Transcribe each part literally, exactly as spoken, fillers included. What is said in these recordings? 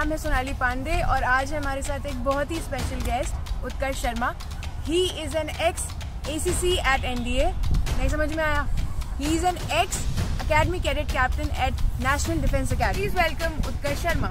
नाम है सोनाली पांडे और आज है हमारे साथ एक बहुत ही special guest Utkarsh Sharma. He is an ex A C C at N D A. नहीं समझ में आया? He is an ex academy cadet captain at national defence academy. Please welcome Utkarsh Sharma.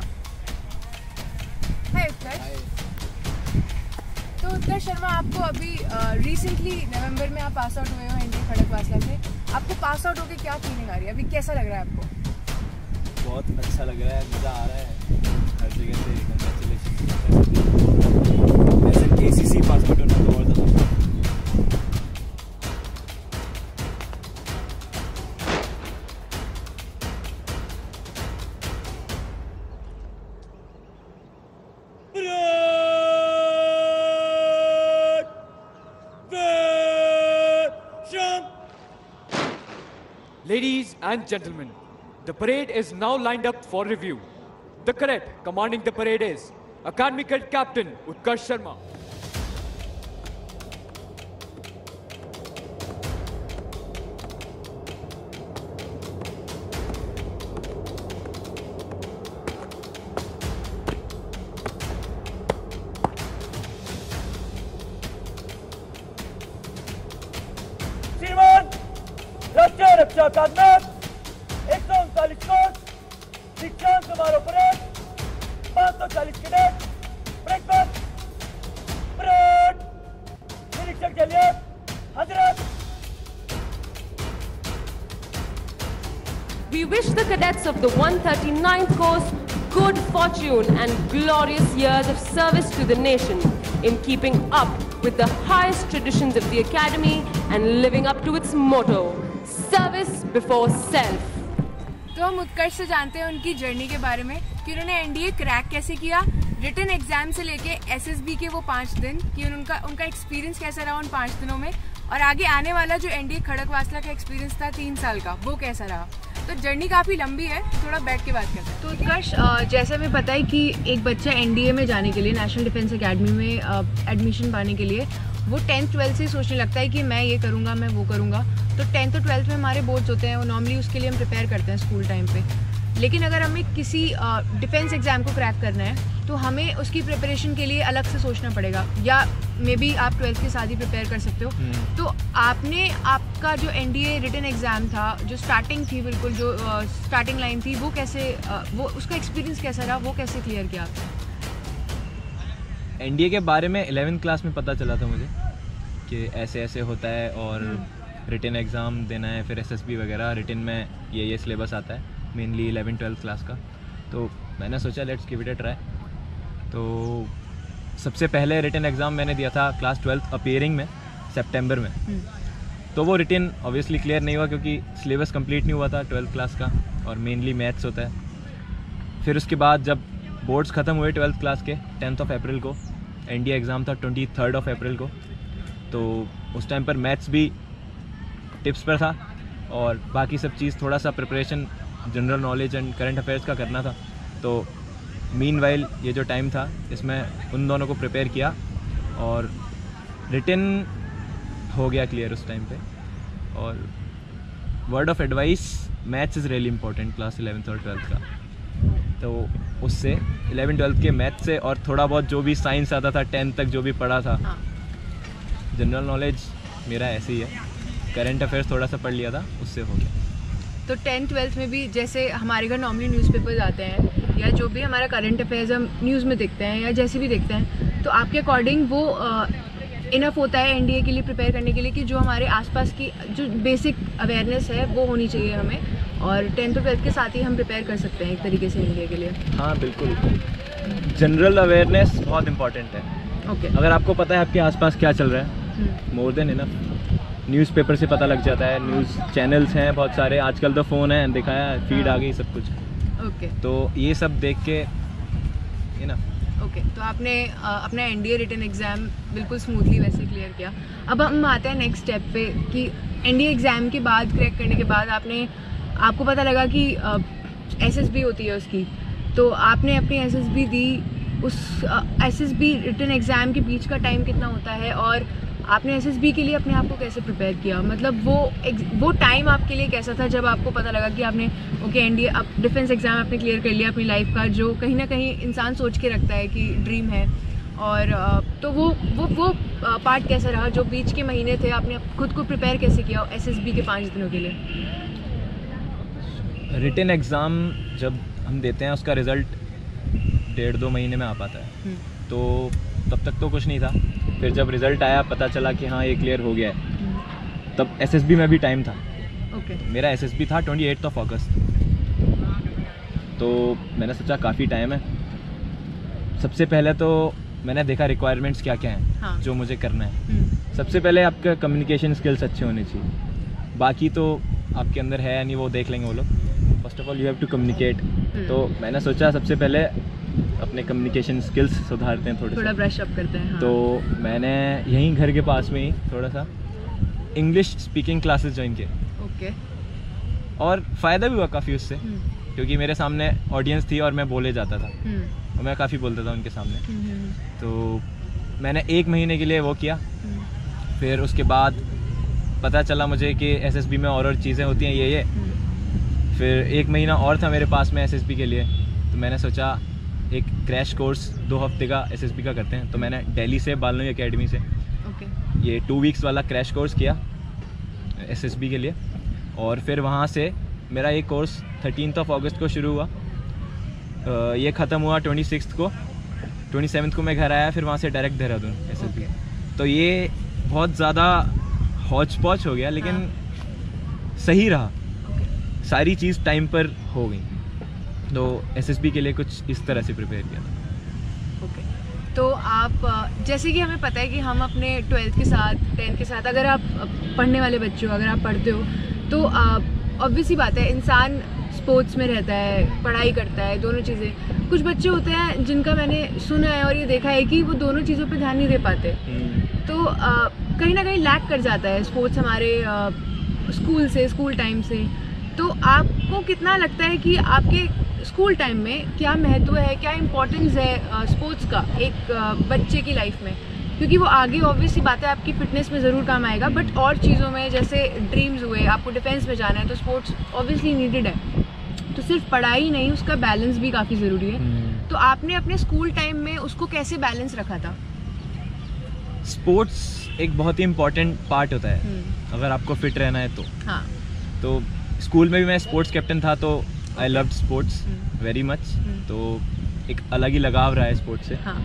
Hi Utkarsh. तो उत्कर्ष शर्मा, आपको अभी रिसेंटली uh, नवंबर में आप पास आउट हुए हो एन डी ए खड़गवासला से। आपको पास आउट होकर क्या फीलिंग आ रही है? अभी कैसा लग रहा है आपको? बहुत अच्छा लग रहा है, मज़ा आ रहा है। हर जगह से कंग्रेचुलेशन। ऐसे ए सी सी पास आउट होना तो और ज़्यादा। Ladies and gentlemen, the parade is now lined up for review. The cadet commanding the parade is Academy Cadet Captain Utkarsh Sharma. राष्ट्रीय रक्षा अकादमी एक सौ उनतालीस कोर्स दीक्षांत समारोह परेड पाँच सौ चालीस कैडेट ब्रेकफास्ट परेड निरीक्षक चलिए हजरत। We wish the cadets of the one hundred thirty-ninth course good fortune and glorious years of service to the nation in keeping up with the highest traditions of the academy and living up to its motto, service before self. तो हम उत्कर्ष से जानते हैं उनकी journey के बारे में कि उन्होंने एन डी ए क्रैक कैसे किया, रिटन एग्जाम से लेके एस एस बी के वो पाँच दिन कि उनका उनका एक्सपीरियंस कैसा रहा उन पाँच दिनों में, और आगे आने वाला जो एन डी ए खड़गवासला का एक्सपीरियंस था तीन साल का वो कैसा रहा। तो जर्नी काफ़ी लंबी है, थोड़ा बैठ के बात करते हैं। तो उत्कर्ष, जैसे हमें पता है कि एक बच्चा एन डी ए में जाने के लिए, नेशनल डिफेंस अकेडमी में एडमिशन पाने के लिए वो टेंथ ट्वेल्थ से सोचने लगता है कि मैं ये करूँगा, मैं वो करूँगा। तो टेंथ और ट्वेल्थ में हमारे बोर्ड्स होते हैं, नॉर्मली उसके लिए हम प्रिपेयर करते हैं स्कूल टाइम पे। लेकिन अगर हमें किसी डिफेंस एग्ज़ाम को क्रैक करना है तो हमें उसकी प्रिपरेशन के लिए अलग से सोचना पड़ेगा, या मे बी आप ट्वेल्थ के साथ ही प्रिपेयर कर सकते हो। तो आपने आपका जो N D A written exam था, जो स्टार्टिंग थी, बिल्कुल जो स्टार्टिंग लाइन थी, वो कैसे uh, वो उसका एक्सपीरियंस कैसा रहा, वो कैसे क्लियर किया आपने? एन डी ए के बारे में इलेवेंथ क्लास में पता चला था मुझे कि ऐसे ऐसे होता है और रिटन एग्ज़ाम देना है, फिर एस एस बी वगैरह। रिटन में ये ये सिलेबस आता है मेनली इलेवन ट्वेल्थ क्लास का। तो मैंने सोचा let's give it a try. तो सबसे पहले रिटन एग्ज़ाम मैंने दिया था क्लास ट्वेल्थ अपीयरिंग में सितंबर में। तो वो रिटन ऑब्वियसली क्लियर नहीं हुआ क्योंकि सिलेबस कंप्लीट नहीं हुआ था ट्वेल्थ क्लास का, और मेनली मैथ्स होता है। फिर उसके बाद जब बोर्ड्स ख़त्म हुए ट्वेल्थ क्लास के टेंथ ऑफ अप्रैल को, एन डी ए एग्ज़ाम था ट्वेंटी थर्ड ऑफ अप्रैल को। तो उस टाइम पर मैथ्स भी टिप्स पर था और बाकी सब चीज़ थोड़ा सा preparation general knowledge and current affairs का करना था। तो मीनवाइल ये जो टाइम था इसमें उन दोनों को प्रिपेयर किया और रिटन हो गया क्लियर उस टाइम पे। और word of advice, maths is really important class eleventh और ट्वेल्थ का। तो उससे इलेवन ट्वेल्थ के मैथ से और थोड़ा बहुत जो भी साइंस आता था टेंथ तक जो भी पढ़ा था, जनरल नॉलेज मेरा ऐसे ही है, करंट अफेयर्स थोड़ा सा पढ़ लिया था, उससे हो गया। तो टेंथ ट्वेल्थ में भी जैसे हमारे घर नॉर्मली न्यूज़पेपर्स आते हैं या जो भी हमारा करंट अफेयर्स हम न्यूज़ में देखते हैं या जैसे भी देखते हैं, तो आपके अकॉर्डिंग वो इनफ होता है एन डी ए के लिए प्रिपेयर करने के लिए कि जो हमारे आसपास की जो बेसिक अवेयरनेस है वो होनी चाहिए हमें, और टेंथ और ट्वेल्थ के साथ ही हम प्रिपेयर कर सकते हैं एक तरीके से एन डी ए के लिए? हाँ बिल्कुल, जनरल अवेयरनेस बहुत इंपॉर्टेंट है। Okay okay. अगर आपको पता है आपके आसपास क्या चल रहा है, मोर देन इनफ। न्यूज़पेपर से पता लग जाता है, न्यूज़ चैनल्स हैं बहुत सारे, आजकल तो फ़ोन है, दिखाया फीड आ गई सब कुछ। Okay okay. तो ये सब देख के इनफ। ओके okay, तो आपने आ, अपना N D A written exam बिल्कुल स्मूथली वैसे क्लियर किया। अब हम आते हैं नेक्स्ट स्टेप पे कि एन डी ए एग्ज़ाम के बाद, क्रैक करने के बाद आपने आपको पता लगा कि एस एस बी होती है उसकी, तो आपने अपनी एस एस बी दी। उस S S B written exam के बीच का टाइम कितना होता है और आपने एसएसबी के लिए अपने आप को कैसे प्रिपेयर किया? मतलब वो वो टाइम आपके लिए कैसा था जब आपको पता लगा कि आपने ओके एनडीए अब डिफेंस एग्ज़ाम आपने क्लियर कर लिया अपनी लाइफ का, जो कहीं ना कहीं इंसान सोच के रखता है कि ड्रीम है, और तो वो वो वो पार्ट कैसा रहा जो बीच के महीने थे, आपने खुद को प्रिपेयर कैसे किया एसएसबी के पाँच दिनों के लिए? रिटन एग्ज़ाम जब हम देते हैं उसका रिज़ल्ट डेढ़ दो महीने में आ पाता है, तो तब तक तो कुछ नहीं था। फिर जब रिज़ल्ट आया पता चला कि हाँ ये क्लियर हो गया है, तब एसएसबी में भी टाइम था। Okay okay. मेरा एसएसबी था ट्वेंटी एट्थ ऑफ अगस्त, तो मैंने सोचा काफ़ी टाइम है। सबसे पहले तो मैंने देखा रिक्वायरमेंट्स क्या क्या हैं, हाँ. जो मुझे करना है। सबसे पहले आपका कम्युनिकेशन स्किल्स अच्छे होने चाहिए, बाकी तो आपके अंदर है नहीं वो देख लेंगे वो लोग। First of all you have to communicate, तो मैंने सोचा सबसे पहले अपने कम्युनिकेशन स्किल्स सुधारते हैं, थोड़े थोड़ा ब्रश अप करते हैं। हाँ. तो मैंने यहीं घर के पास में ही थोड़ा सा इंग्लिश स्पीकिंग क्लासेस ज्वाइन किए। ओके। और फ़ायदा भी हुआ काफ़ी उससे, क्योंकि मेरे सामने ऑडियंस थी और मैं बोले जाता था, और मैं काफ़ी बोलता था उनके सामने। तो मैंने एक महीने के लिए वो किया। फिर उसके बाद पता चला मुझे कि एसएसबी में और और चीज़ें होती हैं ये ये फिर एक महीना और था मेरे पास में एसएसबी के लिए, तो मैंने सोचा एक क्रैश कोर्स दो हफ्ते का एसएसबी का करते हैं। तो मैंने दिल्ली से बालनोई एकेडमी से okay. ये टू वीक्स वाला क्रैश कोर्स किया एसएसबी के लिए, और फिर वहाँ से मेरा ये कोर्स थर्टीन्थ ऑफ अगस्त को शुरू हुआ। ये ख़त्म हुआ ट्वेंटी सिक्स को, ट्वेंटी सेवन्थ को मैं घर आया, फिर वहाँ से डायरेक्ट देहरादून एसएसबी। okay. तो ये बहुत ज़्यादा हौच पौच हो गया, लेकिन हाँ. सही रहा। okay. सारी चीज़ टाइम पर हो गई, तो एसएसबी के लिए कुछ इस तरह से प्रिपेयर किया था। Okay okay. तो आप जैसे कि हमें पता है कि हम अपने ट्वेल्थ के साथ टेंथ के साथ अगर आप पढ़ने वाले बच्चे हो, अगर आप पढ़ते हो, तो ऑब्वियस ही बात है इंसान स्पोर्ट्स में रहता है, पढ़ाई करता है, दोनों चीज़ें। कुछ बच्चे होते हैं जिनका मैंने सुना है और ये देखा है कि वो दोनों चीज़ों पे ध्यान नहीं दे पाते, तो आ, कहीं ना कहीं लैक कर जाता है स्पोर्ट्स हमारे आ, स्कूल से, स्कूल टाइम से। तो आपको कितना लगता है कि आपके स्कूल टाइम में क्या महत्व है, क्या इम्पोर्टेंस है स्पोर्ट्स का एक आ, बच्चे की लाइफ में? क्योंकि वो आगे ऑब्वियसली बात है आपकी फिटनेस में ज़रूर काम आएगा, बट और चीज़ों में जैसे ड्रीम्स हुए, आपको डिफेंस में जाना है, तो स्पोर्ट्स ऑब्वियसली नीडेड है। तो सिर्फ पढ़ाई नहीं, उसका बैलेंस भी काफ़ी ज़रूरी है। तो आपने अपने स्कूल टाइम में उसको कैसे बैलेंस रखा था? स्पोर्ट्स एक बहुत ही इम्पोर्टेंट पार्ट होता है अगर आपको फिट रहना है तो। हाँ. तो स्कूल में भी मैं स्पोर्ट्स कैप्टन था, तो I loved sports very much. तो एक अलग ही लगाव रहा है स्पोर्ट्स से। हाँ.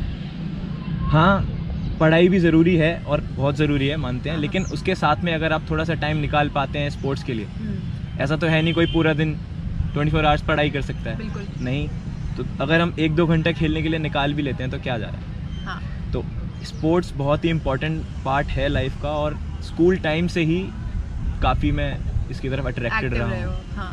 हाँ, पढ़ाई भी ज़रूरी है और बहुत ज़रूरी है, मानते हैं, लेकिन उसके साथ में अगर आप थोड़ा सा टाइम निकाल पाते हैं स्पोर्ट्स के लिए, ऐसा तो है नहीं कोई पूरा दिन ट्वेंटी फोर आवर्स पढ़ाई कर सकता है। बिल्कुल नहीं, तो अगर हम एक दो घंटे खेलने के लिए निकाल भी लेते हैं तो क्या जा रहा है। हाँ. तो स्पोर्ट्स बहुत ही इम्पोर्टेंट पार्ट है लाइफ का, और स्कूल टाइम से ही काफ़ी मैं इसकी तरफ अट्रैक्टेड रहा हूँ। हाँ.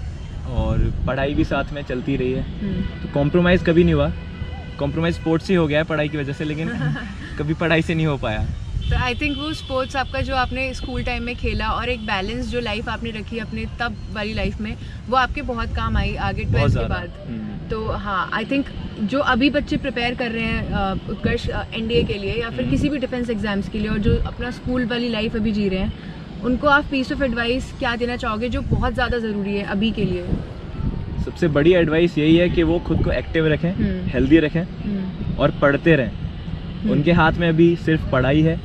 और पढ़ाई भी साथ में चलती रही है, तो कॉम्प्रोमाइज़ कभी नहीं हुआ। कॉम्प्रोमाइज़ स्पोर्ट्स ही हो गया है पढ़ाई की वजह से, लेकिन कभी पढ़ाई से नहीं हो पाया। तो आई थिंक वो स्पोर्ट्स आपका जो आपने स्कूल टाइम में खेला और एक बैलेंस जो लाइफ आपने रखी अपने तब वाली लाइफ में, वो आपके बहुत काम आई आगे ट्वेल्थ के बाद। तो हाँ, आई थिंक जो अभी बच्चे प्रिपेयर कर रहे हैं उत्कर्ष एनडीए के लिए या फिर किसी भी डिफेंस एग्जाम्स के लिए, और जो अपना स्कूल वाली लाइफ अभी जी रहे हैं, उनको आप पीस ऑफ एडवाइस क्या देना चाहोगे जो बहुत ज़्यादा ज़रूरी है अभी के लिए? सबसे बड़ी एडवाइस यही है कि वो खुद को एक्टिव रखें, हेल्दी रखें और पढ़ते रहें। उनके हाथ में अभी सिर्फ पढ़ाई है,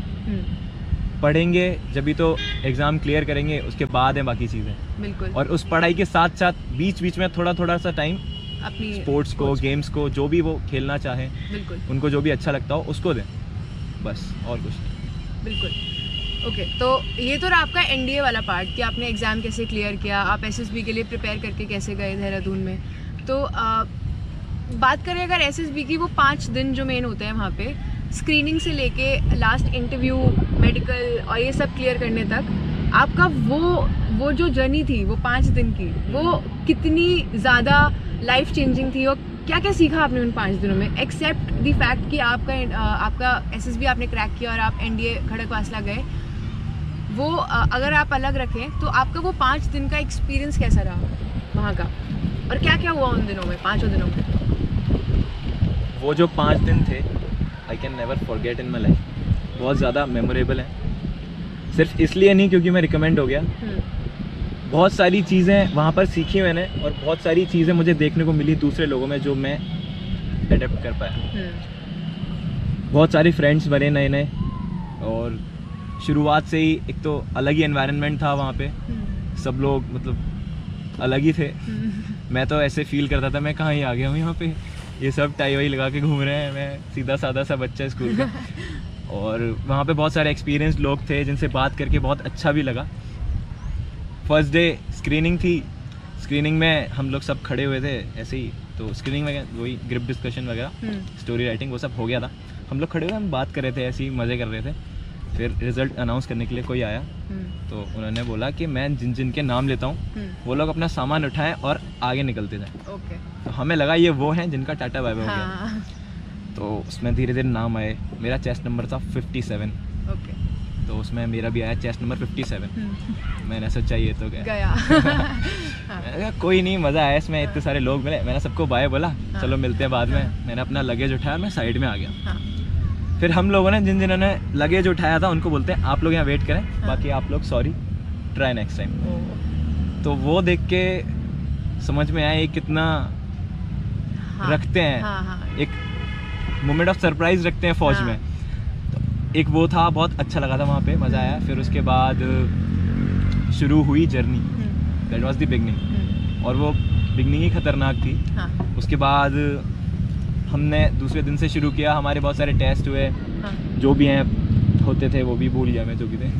पढ़ेंगे जब भी तो एग्ज़ाम क्लियर करेंगे, उसके बाद है बाकी चीज़ें। बिल्कुल। और उस पढ़ाई के साथ साथ बीच बीच में थोड़ा थोड़ा सा टाइम अपनी स्पोर्ट्स को, गेम्स को, जो भी वो खेलना चाहें, बिल्कुल उनको जो भी अच्छा लगता हो उसको दें, बस और कुछ नहीं। बिल्कुल। ओके okay, तो ये तो रहा आपका एनडीए वाला पार्ट कि आपने एग्ज़ाम कैसे क्लियर किया, आप एसएसबी के लिए प्रिपेयर करके कैसे गए देहरादून में। तो आ, बात करें अगर एसएसबी की, वो पाँच दिन जो मेन होते हैं वहाँ पे, स्क्रीनिंग से लेके लास्ट इंटरव्यू, मेडिकल और ये सब क्लियर करने तक, आपका वो वो जो जर्नी थी वो पाँच दिन की, वो कितनी ज़्यादा लाइफ चेंजिंग थी, और क्या क्या सीखा आपने उन पाँच दिनों में, एक्सेप्ट द फैक्ट कि आपका आपका एसएसबी आपने क्रैक किया और आप एनडीए खड़कवासला गए, वो अगर आप अलग रखें तो आपका वो पाँच दिन का एक्सपीरियंस कैसा रहा वहाँ का, और क्या क्या हुआ उन दिनों में, पाँचों दिनों में? वो जो पाँच दिन थे I can never forget in my life, बहुत ज़्यादा मेमोरेबल है। सिर्फ इसलिए नहीं क्योंकि मैं रिकमेंड हो गया, बहुत सारी चीज़ें वहाँ पर सीखी मैंने और बहुत सारी चीज़ें मुझे देखने को मिली दूसरे लोगों में जो मैं अडेप्ट कर पाया। बहुत सारे फ्रेंड्स बने नए नए और शुरुआत से ही एक तो अलग ही एनवायरनमेंट था वहाँ पे, सब लोग मतलब अलग ही थे। मैं तो ऐसे फील करता था मैं कहाँ ही आ गया हूँ यहाँ पे, ये सब टाई वाई लगा के घूम रहे हैं, मैं सीधा साधा सा बच्चा स्कूल का। और वहाँ पे बहुत सारे एक्सपीरियंस लोग थे जिनसे बात करके बहुत अच्छा भी लगा। फर्स्ट डे स्क्रीनिंग थी, स्क्रीनिंग में हम लोग सब खड़े हुए थे ऐसे ही, तो स्क्रीनिंग में वही ग्रुप डिस्कशन वगैरह, स्टोरी राइटिंग वो सब हो गया था। हम लोग खड़े हुए हम बात कर रहे थे, ऐसे ही मज़े कर रहे थे। फिर रिज़ल्ट अनाउंस करने के लिए कोई आया, तो उन्होंने बोला कि मैं जिन जिन के नाम लेता हूँ वो लोग अपना सामान उठाएं और आगे निकलते जाएं। ओके। तो हमें लगा ये वो हैं जिनका टाटा बाय बाय हो गया। तो उसमें धीरे धीरे नाम आए, मेरा चेस्ट नंबर था फिफ्टी सेवन। ओके। तो उसमें मेरा भी आया चेस्ट नंबर फिफ्टी सेवन। मैंने सोचा ये तो गया, गया। मैंने कहा कोई नहीं, मज़ा आया इसमें, इतने सारे लोग मिले, मैंने सबको बाय बोला, चलो मिलते हैं बाद में। मैंने अपना लगेज उठाया, मैं साइड में आ गया। फिर हम लोगों ने जिन जिन्होंने लगेज उठाया था उनको बोलते हैं आप लोग यहाँ वेट करें, बाकी आप लोग सॉरी, ट्राई नेक्स्ट टाइम। तो वो देख के समझ में आया ये कितना हाँ, रखते हैं, हाँ, हाँ, एक मोमेंट ऑफ सरप्राइज रखते हैं फौज हाँ, में। तो एक वो था, बहुत अच्छा लगा था वहाँ पे, मज़ा आया। फिर उसके बाद शुरू हुई journey, that was the beginning, और वो बिगनिंग ही खतरनाक थी। हाँ। उसके बाद हमने दूसरे दिन से शुरू किया, हमारे बहुत सारे टेस्ट हुए। हाँ। जो भी हैं होते थे वो भी भूल गया मैं जो भी थे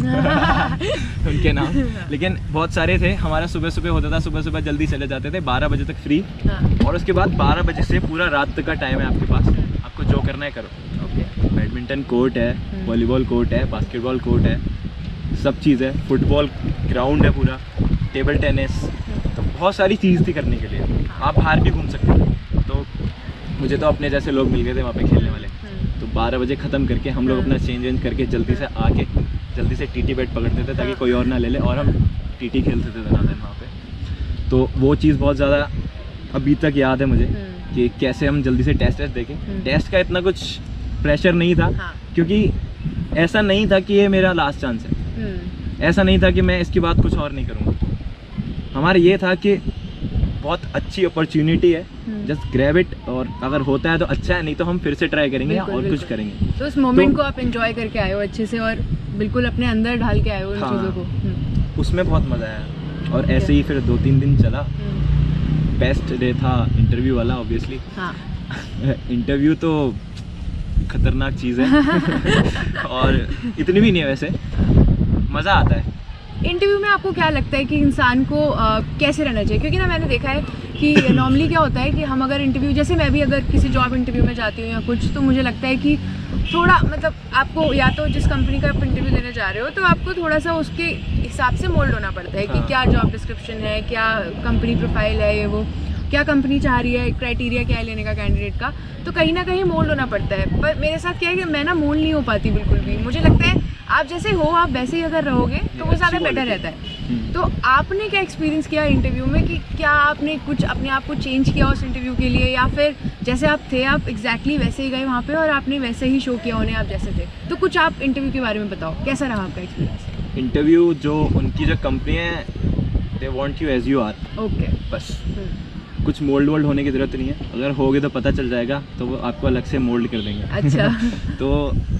उनके नाम, लेकिन बहुत सारे थे। हमारा सुबह सुबह होता था, सुबह सुबह जल्दी चले जाते थे, बारह बजे तक फ्री। हाँ। और उसके बाद बारह बजे से पूरा रात तक का टाइम है आपके पास, आपको जो करना है करो। ओके। बैडमिंटन कोर्ट है, वॉलीबॉल कोर्ट है, बास्केटबॉल कोर्ट है, सब चीज़ है, फुटबॉल ग्राउंड है पूरा, टेबल टेनिस, तो बहुत सारी चीज़ थी करने के लिए। आप बाहर भी घूम सकते थे। तो मुझे तो अपने जैसे लोग मिल गए थे वहाँ पे खेलने वाले। तो बारह बजे ख़त्म करके हम लोग अपना चेंज वेंज करके जल्दी से आके जल्दी से टीटी बैट पकड़ते थे ताकि कोई और ना ले ले, और हम टीटी खेलते थे दिन वहाँ पे। तो वो चीज़ बहुत ज़्यादा अभी तक याद है मुझे कि कैसे हम जल्दी से टेस्ट टेस्ट देखें। टेस्ट का इतना कुछ प्रेशर नहीं था, क्योंकि ऐसा नहीं था कि ये मेरा लास्ट चांस है, ऐसा नहीं था कि मैं इसके बाद कुछ और नहीं करूँगा। हमारा ये था कि बहुत अच्छी अपॉर्चुनिटी है, जस्ट ग्रैब इट, और अगर होता है तो अच्छा है, नहीं तो हम फिर से ट्राई करेंगे और बिल्कुल। कुछ करेंगे। तो उस मोमेंट तो, को आप एंजॉय करके आए हो अच्छे से और बिल्कुल अपने अंदर ढाल के आए हो उन हाँ, चीज़ों को। उसमें बहुत मज़ा आया। और ऐसे ही फिर दो तीन दिन चला। बेस्ट डे था इंटरव्यू वाला ऑब्वियसली। हाँ। इंटरव्यू तो खतरनाक चीज़ है और इतनी भी नहीं है, वैसे मज़ा आता है। इंटरव्यू में आपको क्या लगता है कि इंसान को आ, कैसे रहना चाहिए? क्योंकि ना मैंने देखा है कि नॉर्मली क्या होता है कि हम अगर इंटरव्यू, जैसे मैं भी अगर किसी जॉब इंटरव्यू में जाती हूँ या कुछ, तो मुझे लगता है कि थोड़ा मतलब आपको या तो जिस कंपनी का आप इंटरव्यू देने जा रहे हो तो आपको थोड़ा सा उसके हिसाब से मोल्ड होना पड़ता है कि क्या जॉब डिस्क्रिप्शन है, क्या कंपनी प्रोफाइल है, ये वो क्या कंपनी चाह रही है, क्राइटेरिया क्या है लेने का कैंडिडेट का, तो कहीं ना कहीं मोल्ड होना पड़ता है। पर मेरे साथ क्या है कि मैं ना मोल्ड नहीं हो पाती बिल्कुल भी। मुझे लगता है आप जैसे हो आप वैसे ही अगर रहोगे तो वो ज़्यादा बेटर रहता है। तो आपने क्या एक्सपीरियंस किया इंटरव्यू में कि क्या आपने कुछ अपने आप को चेंज किया उस इंटरव्यू के लिए, या फिर जैसे आप थे आप एग्जैक्टली वैसे ही गए वहाँ पे और आपने वैसे ही शो किया उन्हें आप जैसे थे? तो कुछ आप इंटरव्यू के बारे में बताओ, कैसा रहा आपका एक्सपीरियंस? इंटरव्यू जो उनकी जो कंपनी है, they want you as you are. Okay. बस कुछ मोल्ड वोल्ड होने की ज़रूरत नहीं है, अगर होगे तो पता चल जाएगा, तो वो आपको अलग से मोल्ड कर देंगे। अच्छा। तो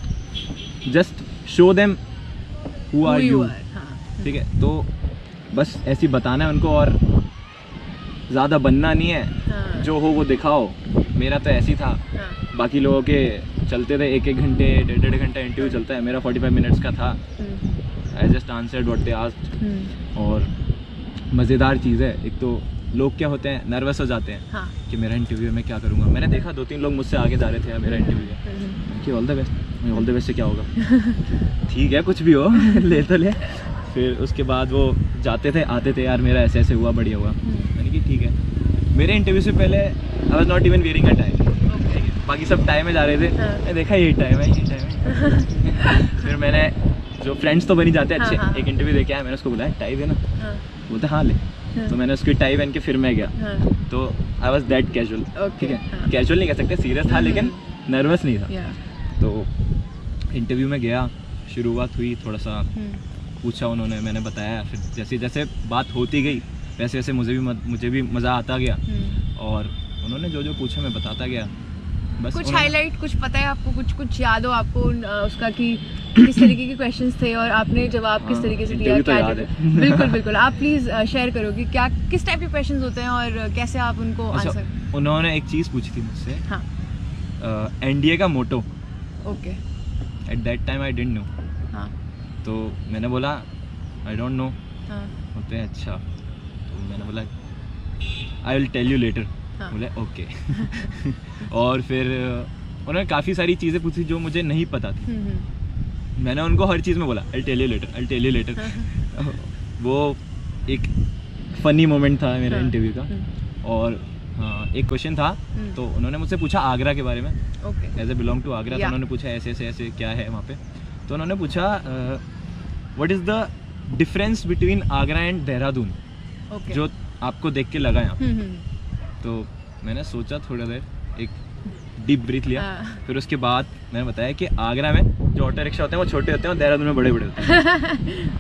just show them who are you, ठीक है? तो बस ऐसे ही बताना है उनको, और ज़्यादा बनना नहीं है। हाँ। जो हो वो दिखाओ। मेरा तो ऐसी था। हाँ। बाकी लोगों के चलते थे एक एक घंटे डेढ़ डेढ़ घंटा इंटरव्यू चलता है, मेरा फोर्टी फाइव मिनट्स का था। I just answered what they asked. और मज़ेदार चीज़ है, एक तो लोग क्या होते हैं, नर्वस हो जाते हैं। हाँ। कि मेरा इंटरव्यू में क्या करूँगा। मैंने देखा दो तीन लोग मुझसे आगे जा रहे थे मेरा इंटरव्यू है कि ऑल द बेस्ट। मैं ऑल द बेस्ट से क्या होगा ठीक है कुछ भी हो ले तो ले। फिर उसके बाद वो जाते थे आते थे, यार मेरा ऐसे ऐसे हुआ, बढ़िया हुआ। मैंने कि ठीक है। मेरे इंटरव्यू से पहले I was not even wearing a tie, ठीक है? बाकी सब टाई में जा रहे थे। हाँ। मैं देखा यही टाइम है, यही टाइम है। फिर मैंने, जो फ्रेंड्स तो बनी जाते हैं अच्छे, हाँ। एक इंटरव्यू दे के आया, मैंने उसको बुलाया, टाई देना। हाँ। बोलते हाँ ले। हाँ। तो मैंने उसकी टाई पहन के फिर मैं गया। हाँ। तो आई वाज दैट कैजुअल, ठीक है? कैजुअल नहीं कह सकते, सीरियस था लेकिन नर्वस नहीं था। तो इंटरव्यू में गया, शुरुआत हुई, थोड़ा सा पूछा उन्होंने, मैंने बताया, फिर जैसे जैसे बात होती गई वैसे वैसे मुझे भी मुझे भी मज़ा आता गया और उन्होंने जो जो पूछा मैं बताता गया। बस कुछ हाईलाइट कुछ पता है आपको, कुछ कुछ याद हो आपको उसका कि किस तरीके के क्वेश्चंस थे और आपने जवाब किस तरीके से दिया? क्या याद है? बिल्कुल बिल्कुल, आप प्लीज़ शेयर करो कि क्या किस टाइप के क्वेश्चंस होते हैं और कैसे आप उनको आंसर। उन्होंने एक चीज़ पूछी थी मुझसे, हाँ, एनडीए का motto. Okay, at that time I didn't know. हाँ, तो मैंने बोला आई डोंट नो। हाँ, होते हैं अच्छा, तो मैंने बोला I will tell you later. हाँ, बोले ओके। और फिर उन्होंने काफ़ी सारी चीज़ें पूछी जो मुझे नहीं पता थी। मैंने उनको हर चीज़ में बोला I tell you later, I tell you later. वो एक फ़नी मोमेंट था मेरे इंटरव्यू का। और हाँ, एक क्वेश्चन था, तो उन्होंने मुझसे पूछा आगरा के बारे में, as a belong to Agra. तो उन्होंने पूछा ऐसे ऐसे ऐसे क्या है वहाँ पे। तो उन्होंने पूछा what is the difference between Agra and Dehradun, जो आपको देख के लगा यहाँ। तो मैंने सोचा थोड़ा देर, एक डीप ब्रीथ लिया, फिर उसके बाद मैंने बताया कि आगरा में जो ऑटो रिक्शा होते हैं वो छोटे होते हैं और देहरादून में बड़े बड़े होते हैं।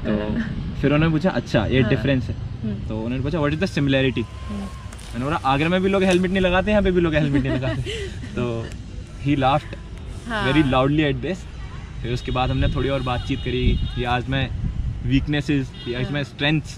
तो फिर उन्होंने पूछा अच्छा ये डिफरेंस है। तो उन्होंने पूछा व्हाट इज़ द सिमिलैरिटी। मैंने बोला आगरा में भी लोग हेलमेट नहीं लगाते, यहाँ पे भी लोग हेलमेट नहीं लगाते। तो he laughed very loudly at this. फिर उसके बाद हमने थोड़ी और बातचीत करी कि आज मैं वीकनेसेस या आज मैं स्ट्रेंथ्स,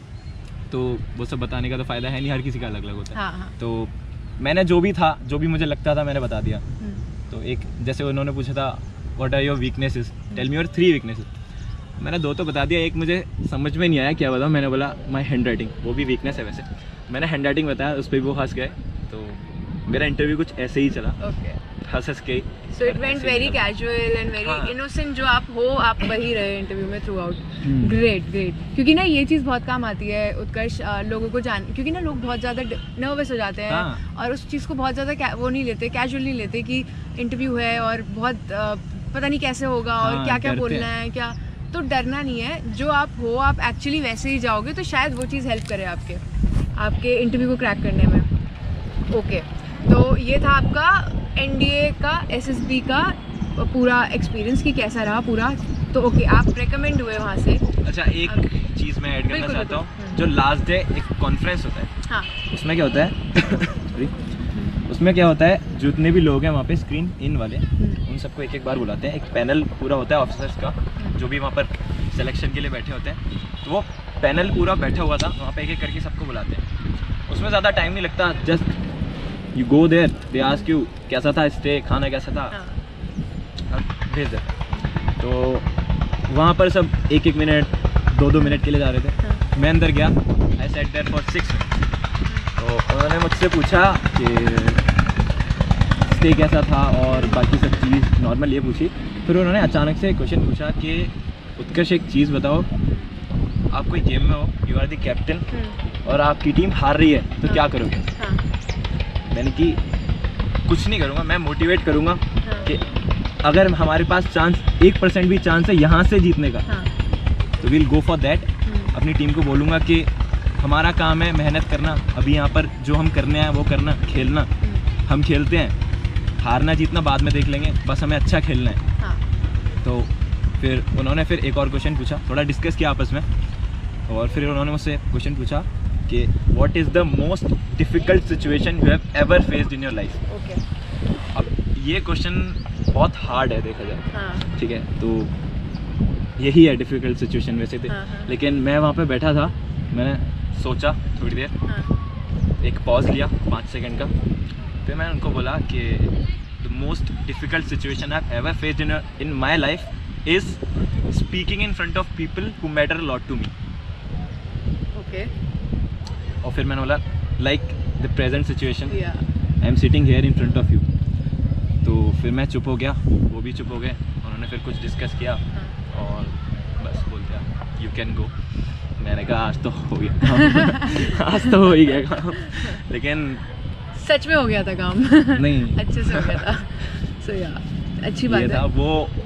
तो वो सब बताने का तो फ़ायदा है नहीं, हर किसी का अलग अलग होता है। हाँ, हाँ। तो मैंने जो भी था, जो भी मुझे लगता था मैंने बता दिया। तो एक जैसे उन्होंने पूछा था what are your weaknesses, tell me your three weaknesses. मैंने दो तो बता दिया, एक मुझे समझ में नहीं आया क्या बताऊँ। मैंने बोला माई हैंड राइटिंग, वो भी वीकनेस है वैसे। मैंने हैंड राइटिंग बताया, उस पर भी वो हंस गए। तो मेरा इंटरव्यू कुछ ऐसे ही चला, हंस हंस के। So it went very casual and very innocent, जो आप हो आप वही रहे इंटरव्यू में थ्रू आउट। ग्रेट ग्रेट, क्योंकि ना ये चीज़ बहुत काम आती है उत्कर्ष, लोगों को जान, क्योंकि ना लोग बहुत ज़्यादा नर्वस हो जाते हैं। हाँ। और उस चीज़ को बहुत ज़्यादा वो नहीं लेते, कैजुअल नहीं लेते कि इंटरव्यू है और बहुत पता नहीं कैसे होगा और हाँ, क्या क्या बोलना है क्या। तो डरना नहीं है, जो आप हो आप एक्चुअली वैसे ही जाओगे, तो शायद वो चीज़ हेल्प करे आपके आपके इंटरव्यू को क्रैक करने में। ओके, तो ये था आपका एनडीए का एसएसबी का पूरा एक्सपीरियंस कि कैसा रहा पूरा। तो ओके, आप रेकमेंड हुए वहाँ से। अच्छा, एक चीज़ मैं ऐड करना चाहता हूँ, जो लास्ट डे एक कॉन्फ्रेंस होता है, हाँ, उसमें क्या होता है उसमें क्या होता है जितने भी लोग हैं वहाँ पे स्क्रीन इन वाले, उन सबको एक एक बार बुलाते हैं। एक पैनल पूरा होता है ऑफिसर्स का, जो भी वहाँ पर सिलेक्शन के लिए बैठे होते हैं। तो वो पैनल पूरा बैठा हुआ था, वहाँ पे एक एक करके सबको बुलाते हैं। उसमें ज़्यादा टाइम नहीं लगता, just you go there, they ask you कैसा था स्टे, खाना कैसा था, भेज दे। तो वहाँ पर सब एक एक मिनट दो दो मिनट के लिए जा रहे थे। मैं अंदर गया, I sat there for six minute. तो उन्होंने मुझसे पूछा कि स्टे कैसा था और बाकी सब चीज़ नॉर्मल ये पूछी। फिर उन्होंने अचानक से क्वेश्चन पूछा कि उत्कर्ष एक चीज़ बताओ, आप कोई गेम में हो, यू आर द कैप्टन और आपकी टीम हार रही है तो क्या करोगे? हाँ। मैंने कि कुछ नहीं करूँगा, मैं मोटिवेट करूँगा हाँ। कि अगर हमारे पास चांस एक परसेंट भी चांस है यहाँ से जीतने का हाँ। तो विल गो फॉर दैट। अपनी टीम को बोलूँगा कि हमारा काम है मेहनत करना, अभी यहाँ पर जो हम करने आए वो करना, खेलना, हम खेलते हैं, हारना जीतना बाद में देख लेंगे, बस हमें अच्छा खेलना है हाँ। तो फिर उन्होंने फिर एक और क्वेश्चन पूछा, थोड़ा डिस्कस किया आपस में, और फिर उन्होंने मुझसे क्वेश्चन पूछा कि what is the most difficult situation you have ever faced in your life. Okay, अब ये क्वेश्चन बहुत हार्ड है देखा जाए हाँ। ठीक है, तो यही है डिफ़िकल्ट सिचुएशन वैसे थे हाँ, हाँ। लेकिन मैं वहाँ पे बैठा था, मैंने सोचा थोड़ी देर हाँ। एक पॉज लिया पाँच सेकंड का, फिर मैंने उनको बोला कि the most difficult situation I have ever faced in in my life is speaking in front of people who matter a lot to me. Okay, और फिर मैंने बोला like the present situation, I am sitting here in front of you. तो फिर मैं चुप हो गया, वो भी चुप हो गए, उन्होंने फिर कुछ डिस्कस किया हाँ। और बस बोल दिया यू कैन गो। मैंने कहा आज तो हो गया आज तो हो ही गया काम, लेकिन सच में हो गया था काम नहीं अच्छे से हो गया था। सो या अच्छी बात है। वो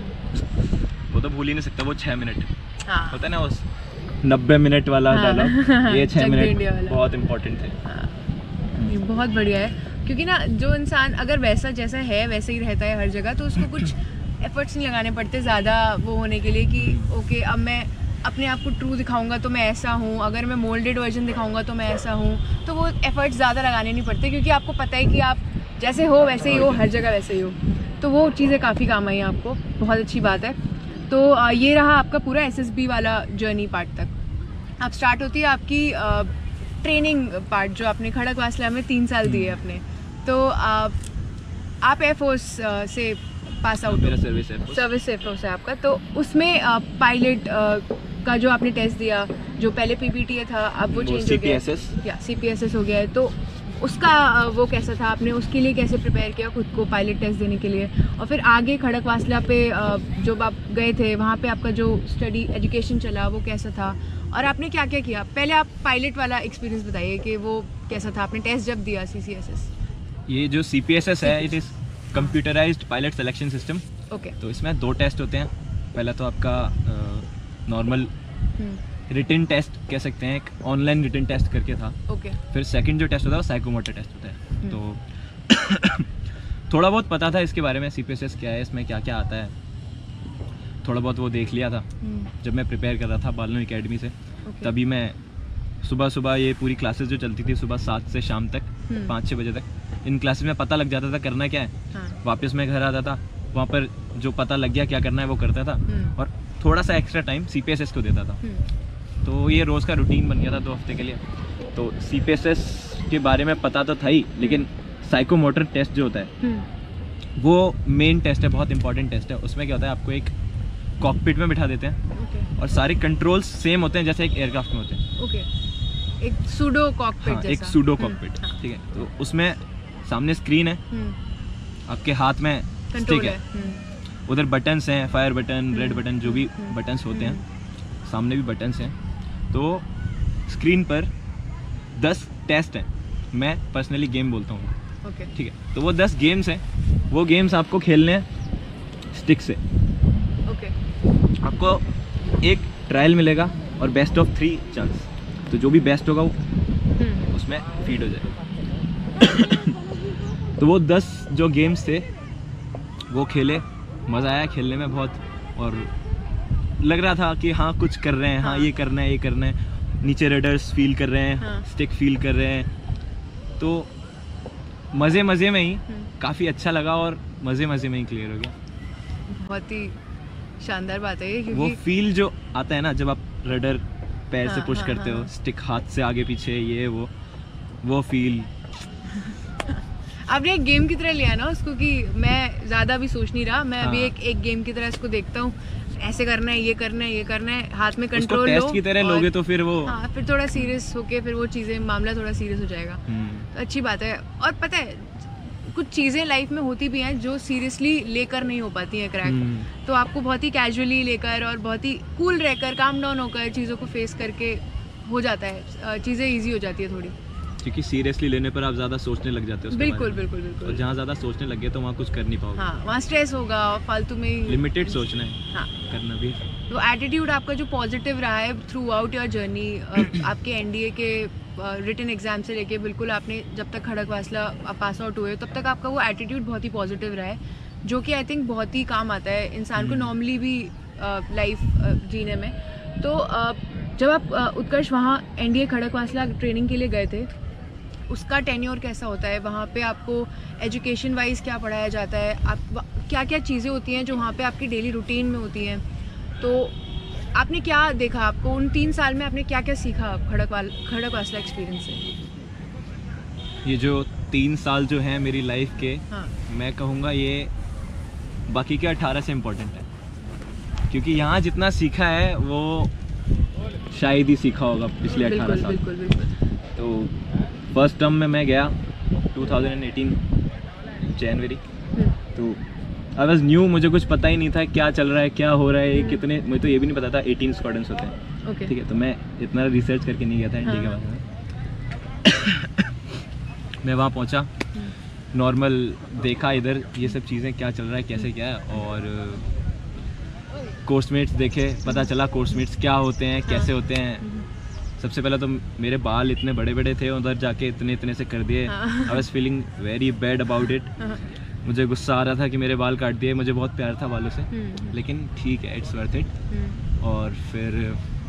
वो तो भूल ही नहीं सकता, वो छः मिनट हाँ। होता है ना उस नब्बे मिनट वाला डायलॉग हाँ। ये छः मिनट बहुत इम्पोर्टेंट थे हाँ। बहुत बढ़िया है, क्योंकि ना जो इंसान अगर वैसा जैसा है वैसे ही रहता है हर जगह, तो उसको कुछ एफर्ट्स नहीं लगाने पड़ते ज़्यादा वो होने के लिए कि ओके अब मैं अपने आप को ट्रू दिखाऊंगा तो मैं ऐसा हूँ, अगर मैं मोल्डेड वर्जन दिखाऊंगा तो मैं ऐसा हूँ, तो वो एफर्ट्स ज़्यादा लगाने नहीं पड़ते क्योंकि आपको पता है कि आप जैसे हो वैसे ही हो, हर जगह वैसे ही हो। तो वो चीज़ें काफ़ी काम आई आपको, बहुत अच्छी बात है। तो ये रहा आपका पूरा एसएसबी वाला जर्नी पार्ट तक। अब स्टार्ट होती है आपकी ट्रेनिंग पार्ट, जो आपने खड़गवासला में तीन साल दिए अपने। तो आप, आप एयरफोर्स से पास आउट, मेरा सर्विस एयरफोर्स सर्विस एयरफोर्स है आपका। तो उसमें पायलट का जो आपने टेस्ट दिया, जो पहले पीपीटी था अब वो चेंज हो गया, या सीपीएसएस हो गया है, तो उसका वो कैसा था, आपने उसके लिए कैसे प्रिपेयर किया खुद को पायलट टेस्ट देने के लिए? और फिर आगे खड़गवासला पे जब आप गए थे वहाँ पे आपका जो स्टडी एजुकेशन चला वो कैसा था, और आपने क्या क्या किया? पहले आप पायलट वाला एक्सपीरियंस बताइए कि वो कैसा था, आपने टेस्ट जब दिया सीसीएसएस। ये जो सीपीएसएस है, it is computerised pilot selection system. Okay. तो इसमें दो टेस्ट होते हैं। पहला तो आपका नॉर्मल रिटन टेस्ट कह सकते हैं, एक ऑनलाइन रिटन टेस्ट करके था। ओके। फिर सेकंड जो टेस्ट होता है वो साइकोमोटर टेस्ट होता है। तो थोड़ा बहुत पता था इसके बारे में, सीपीएसएस क्या है, इसमें क्या क्या आता है, थोड़ा बहुत वो देख लिया था जब मैं प्रिपेयर कर रहा था बालनू एकेडमी से। तभी मैं सुबह सुबह ये पूरी क्लासेस जो चलती थी सुबह सात से शाम तक पाँच छः बजे तक, इन क्लासेस में पता लग जाता था करना क्या है। हाँ। वापस मैं घर आता था, वहाँ पर जो पता लग गया क्या करना है वो करता था, और थोड़ा सा एक्स्ट्रा टाइम सीपीएसएस को देता था। तो ये रोज़ का रूटीन बन गया था दो हफ्ते के लिए। तो सीपीएसएस के बारे में पता तो था ही, लेकिन साइकोमोटर टेस्ट जो होता है वो मेन टेस्ट है, बहुत इंपॉर्टेंट टेस्ट है। उसमें क्या होता है, आपको एक कॉकपिट में बिठा देते हैं okay. और सारे कंट्रोल्स सेम होते हैं जैसे एक एयरक्राफ्ट में होते हैं। Okay okay. एक सूडो कॉकपिट हाँ, जैसा। एक सूडो कॉकपिट, ठीक है। तो उसमें सामने स्क्रीन है, आपके हाथ में स्टिक है, उधर बटन्स हैं, फायर बटन, रेड बटन, जो भी बटन्स होते हैं, सामने भी बटन्स हैं। तो स्क्रीन पर दस टेस्ट हैं, मैं पर्सनली गेम बोलता हूँ, okay. ठीक है। तो वो दस गेम्स हैं, वो गेम्स आपको खेलने हैं स्टिक से। okay. आपको एक ट्रायल मिलेगा और बेस्ट ऑफ थ्री चांस, तो जो भी बेस्ट होगा वो उसमें फीड हो जाएगा। तो वो दस जो गेम्स थे वो खेले, मज़ा आया खेलने में बहुत, और लग रहा था कि हाँ कुछ कर रहे हैं, हाँ, हाँ ये करना है, ये करना है। नीचे रडर्स फील कर रहे हैं, हाँ। स्टिक फील कर रहे हैं, तो मज़े मज़े में ही काफ़ी अच्छा लगा और मज़े मज़े में ही क्लियर हो गया। बहुत ही शानदार बात है ये, क्योंकि वो फील जो आता है ना जब आप रडर पैर हाँ, से पुश हाँ, करते हाँ, हो, स्टिक हाथ से आगे पीछे, ये वो वो फील। आपने एक गेम की तरह लिया ना उसको, कि मैं ज़्यादा भी सोच नहीं रहा, मैं हाँ। अभी एक एक गेम की तरह इसको देखता हूँ, ऐसे करना है, ये करना है, ये करना है, हाथ में कंट्रोल लो। टेस्ट की तरह लोगे तो फिर वो हाँ, फिर थोड़ा सीरियस होके फिर वो चीज़ें, मामला थोड़ा सीरियस हो जाएगा। तो अच्छी बात है। और पता है कुछ चीज़ें लाइफ में होती भी हैं जो सीरियसली लेकर नहीं हो पाती हैं क्रैक, तो आपको बहुत ही कैजुअली लेकर और बहुत ही कूल रहकर, काम डाउन होकर चीज़ों को फेस करके हो जाता है, चीज़ें ईजी हो जाती है थोड़ी, क्योंकि सीरियसली लेने पर आप ज़्यादा सोचने लग जाते हो। बिल्कुल बिल्कुल बिल्कुल। और जहाँ ज़्यादा सोचने लग गए तो वहाँ कुछ कर नहीं पाओगे। हाँ, वहाँ स्ट्रेस होगा और फालतू में लिमिटेड सोचना है, हाँ, करना भी। तो एटीट्यूड आपका जो पॉजिटिव रहा है थ्रू आउट योर जर्नी, आपके एनडीए के रिटन एग्जाम से लेके बिल्कुल आपने जब तक खड़गवासला पास आउट हुए तब तक आपका वो एटीट्यूड बहुत ही पॉजिटिव रहा है, जो कि आई थिंक बहुत ही काम आता है इंसान को नॉर्मली भी लाइफ जीने में। तो जब आप उत्कर्ष वहाँ एनडीए खड़गवासला ट्रेनिंग के लिए गए थे, उसका टेन्योर कैसा होता है वहाँ पे? आपको एजुकेशन वाइज क्या पढ़ाया जाता है? आप क्या क्या चीज़ें होती हैं जो वहाँ पे आपकी डेली रूटीन में होती हैं? तो आपने क्या देखा, आपको उन तीन साल में आपने क्या क्या सीखा खड़गवाल खड़गवासला एक्सपीरियंस से? ये जो तीन साल जो हैं मेरी लाइफ के, हाँ। मैं कहूँगा ये बाकी के अठारह से इम्पोर्टेंट है, क्योंकि यहाँ जितना सीखा है वो शायद ही सीखा होगा पिछले अठारह साल। बिल्कुल बिल्कुल। तो फर्स्ट टर्म में मैं गया टू थाउजेंड एटीन जनवरी, तो आई वाज न्यू, मुझे कुछ पता ही नहीं था क्या चल रहा है, क्या हो रहा है, कितने, मुझे तो ये भी नहीं पता था एटीन स्क्वाड्रंस होते हैं, okay. ठीक है। तो मैं इतना रिसर्च करके नहीं गया था इंडिया के बारे में। मैं वहाँ पहुँचा, नॉर्मल देखा इधर ये सब चीज़ें क्या चल रहा है, कैसे क्या है, और कोर्समेट्स देखे, पता चला कोर्समेट्स क्या होते हैं, कैसे होते हैं। सबसे पहले तो मेरे बाल इतने बड़े बड़े थे, उधर जाके इतने इतने से कर दिए। I was feeling very bad about it. मुझे गुस्सा आ रहा था कि मेरे बाल काट दिए, मुझे बहुत प्यार था बालों से, लेकिन ठीक है, इट्स वर्थ इट। और फिर